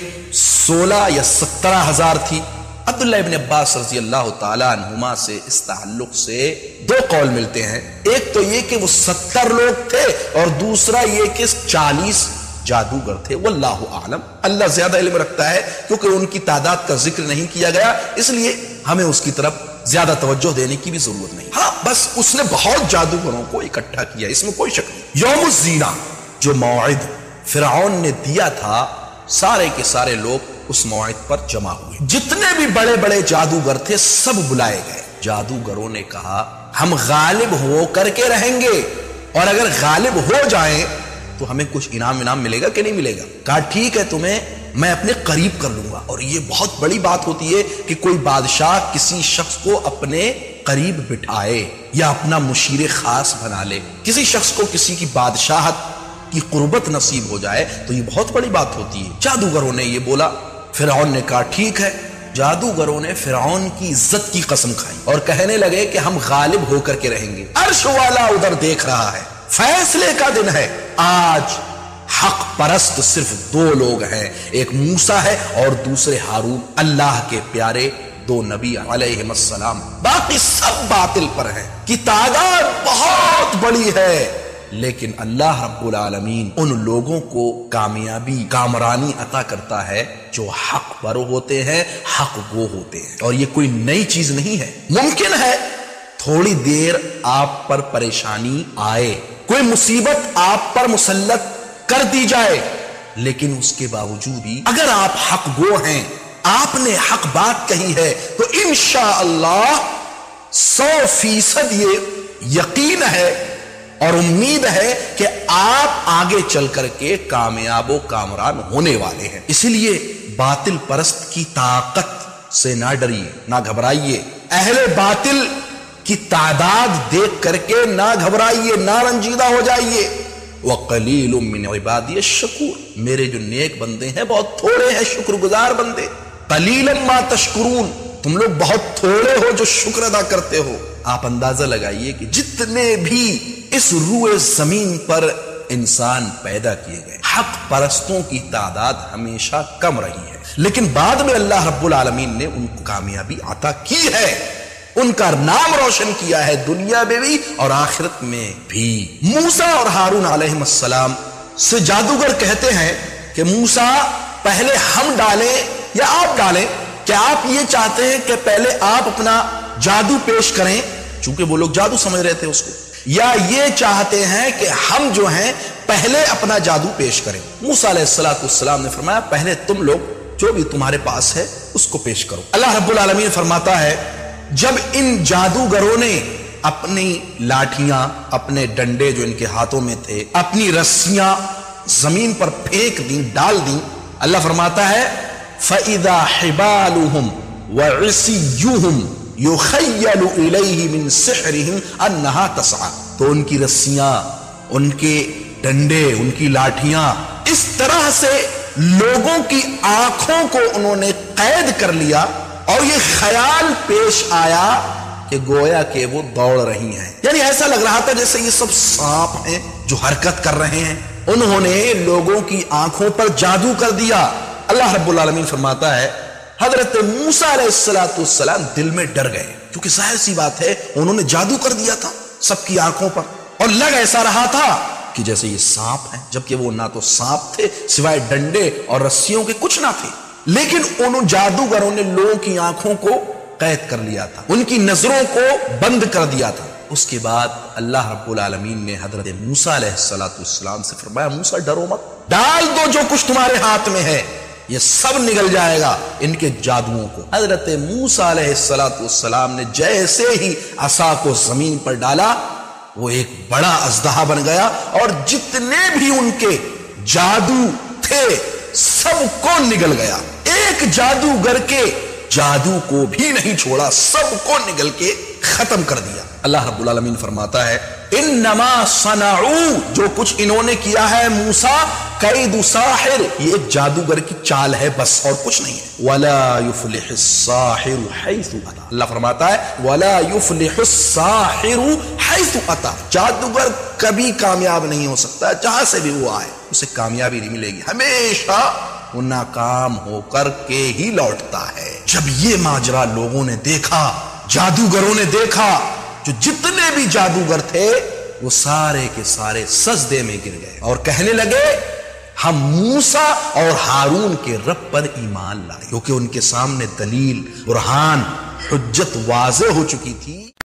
16 یا 17,000 تھی. عبداللہ ابن عباس رضی اللہ تعالی عنہما سے اس تعلق سے دو قول ملتے ہیں. ایک تو یہ کہ وہ 70 لوگ تھے، اور دوسرا یہ کہ 40 جادوگر تھے. واللہ اعلم، اللہ زیادہ علم رکھتا ہے، کیونکہ ان کی تعداد کا ذکر نہیں کیا گیا، اس لیے ہمیں اس کی طرف زیادہ توجہ دینے کی بھی ضرورت نہیں. ہاں بس اس نے بہت جادوگروں کو اکٹھا کیا، اس میں کوئی شک نہیں. یوم الزینہ جو موعد فرعون نے دیا تھا، سارے کے سارے لوگ اس موعد پر جمع ہوئے. جتنے بھی بڑے بڑے جادوگر تھے سب بلائے گئے. جادوگروں نے کہا ہم غالب ہو کر کے رہیں گے، اور اگر غالب ہو جائیں تو ہمیں کچھ انعام ملے گا کہ نہیں ملے گا؟ کہا ٹھیک ہے، تمہیں میں اپنے قریب کر لوں گا. اور یہ بہت بڑی بات ہوتی ہے کہ کوئی بادشاہ کسی شخص کو اپنے قریب بٹھائے یا اپنا مشیر خاص بنا لے. کسی شخص کو کسی کی بادشاہت کی قربت نصیب ہو جائے تو یہ بہت بڑی بات ہوتی ہے. جادوگروں نے یہ بولا. فرعون نے کہا ٹھیک ہے. جادوگروں نے فرعون کی عزت کی قسم کھائی اور کہنے لگے کہ ہم غالب ہو کر کے رہیں گے. عرش والا ادھر دیکھ رہا ہے، فیصلے کا دن ہے. آج حق پرست صرف 2 لوگ ہیں، ایک موسیٰ ہے اور دوسرے ہارون، اللہ کے پیارے 2 نبی علیہم السلام. باقی سب باطل پر ہیں، کی تعداد بہت بڑی ہے، لیکن اللہ رب العالمین ان لوگوں کو کامیابی، کامرانی عطا کرتا ہے جو حق پر ہوتے ہیں، حق گو ہوتے ہیں. اور یہ کوئی نئی چیز نہیں ہے. ممکن ہے تھوڑی دیر آپ پر پریشانی آئے، کوئی مصیبت آپ پر مسلط کر دی جائے، لیکن اس کے باوجود بھی اگر آپ حق گو ہیں، آپ نے حق بات کہی ہے، تو انشاءاللہ 100% یہ یقین ہے اور امید ہے کہ آپ آگے چل کر کے کامیاب و کامران ہونے والے ہیں. اسی لیے باطل پرست کی طاقت سے نہ ڈریے، نہ گھبرائیے. اہل باطل की तादाद देख करके ना घबराइए, ना रंजीदा हो जाइए। वक़लीलुम मिन इबादिय शकुर, मेरे जो नेक बंदे हैं बहुत थोड़े हैं शुक्रगुजार बंदे। कलीलन मा तशकुरून, तुम लोग बहुत थोड़े हो जो शुक्र अदा करते हो। आप अंदाजा लगाइए कि जितने भी इस रूए जमीन पर इंसान पैदा किए गए, हक परस्तों की तादाद हमेशा कम रही है, लेकिन बाद में अल्लाह रब्बुल आलमीन ने उनको कामयाबी अता की है, उनका नाम रोशन किया है दुनिया में भी और आखिरत में भी। मूसा और हारून अलैहिस्सलाम से जादूगर कहते हैं कि मूसा पहले हम डालें या आप डालें, क्या आप ये चाहते हैं कि पहले आप अपना जादू पेश करें, चूंकि वो लोग जादू समझ रहे थे उसको, या ये चाहते हैं कि हम जो हैं पहले अपना जादू पेश करें। मूसा अलैहिस्सलाम ने फरमाया पहले तुम लोग जो भी तुम्हारे पास है उसको पेश करो। अल्लाह रब्बुल आलमीन फरमाता है जब इन जादूगरों ने अपनी लाठियां, अपने डंडे जो इनके हाथों में थे, अपनी रस्सियां जमीन पर फेंक दी, डाल दी, अल्लाह फरमाता है फइदा हिबालुहुम व इसियुहुम युखय्यलु इलैहि मिन सिहरिहिम अन्नहा तसआ, तो उनकी रस्सियां, उनके डंडे, उनकी लाठियां इस तरह से लोगों की आंखों को उन्होंने कैद कर लिया और ये ख्याल पेश आया कि गोया के वो दौड़ रही हैं, यानी ऐसा लग रहा था जैसे ये सब सांप हैं जो हरकत कर रहे हैं। उन्होंने लोगों की आंखों पर जादू कर दिया। अल्लाह रब्बुल आलमीन फरमाता है हजरत मूसा अलैहिस्सलाम दिल में डर गए, क्योंकि जाहिर सी बात है उन्होंने जादू कर दिया था सबकी आंखों पर, और लग ऐसा रहा था कि जैसे ये सांप है, जबकि वो ना तो सांप थे सिवाय डंडे और रस्सियों के कुछ ना थे। लेकिन उन जादूगरों ने लोगों की आंखों को कैद कर लिया था, उनकी नजरों को बंद कर दिया था। उसके बाद अल्लाह रब्बुल आलमीन ने हजरत मूसा अलैहिस्सलाम से फरमाया मूसा डरो मत, डाल दो जो कुछ तुम्हारे हाथ में है, ये सब निकल जाएगा इनके जादुओं को। हजरत मूसा अलैहिस्सलाम ने जैसे ही असा को जमीन पर डाला वो एक बड़ा अजदहा बन गया और जितने भी उनके जादू थे सबको निगल गया। एक जादूगर के जादू को भी नहीं छोड़ा, सबको निगल के खत्म कर दिया। अल्लाह रब्बुल आलमीन फरमाता है इन्नमा सनाऊ, जो कुछ इन्होंने किया है मूसा कैदु साहिर, ये एक जादूगर की चाल है बस और कुछ नहीं है। वला युफ्लिहु साहिरु हैसु अता, अल्लाह फरमाता है वला युफ्लिहु साहिरु हैसु अता, जादूगर कभी कामयाब नहीं हो सकता, जहां से भी वो आए उसे कामयाबी नहीं मिलेगी, हमेशा वो नाकाम होकर के ही लौटता है। जब ये माजरा लोगों ने देखा, जादूगरों ने देखा, जो जितने भी जादूगर थे वो सारे के सारे सजदे में गिर गए और कहने लगे हम मूसा और हारून के रब पर ईमान लाए, क्योंकि उनके सामने दलील, बुरहान, हुज्जत वाज़ेह हो चुकी थी।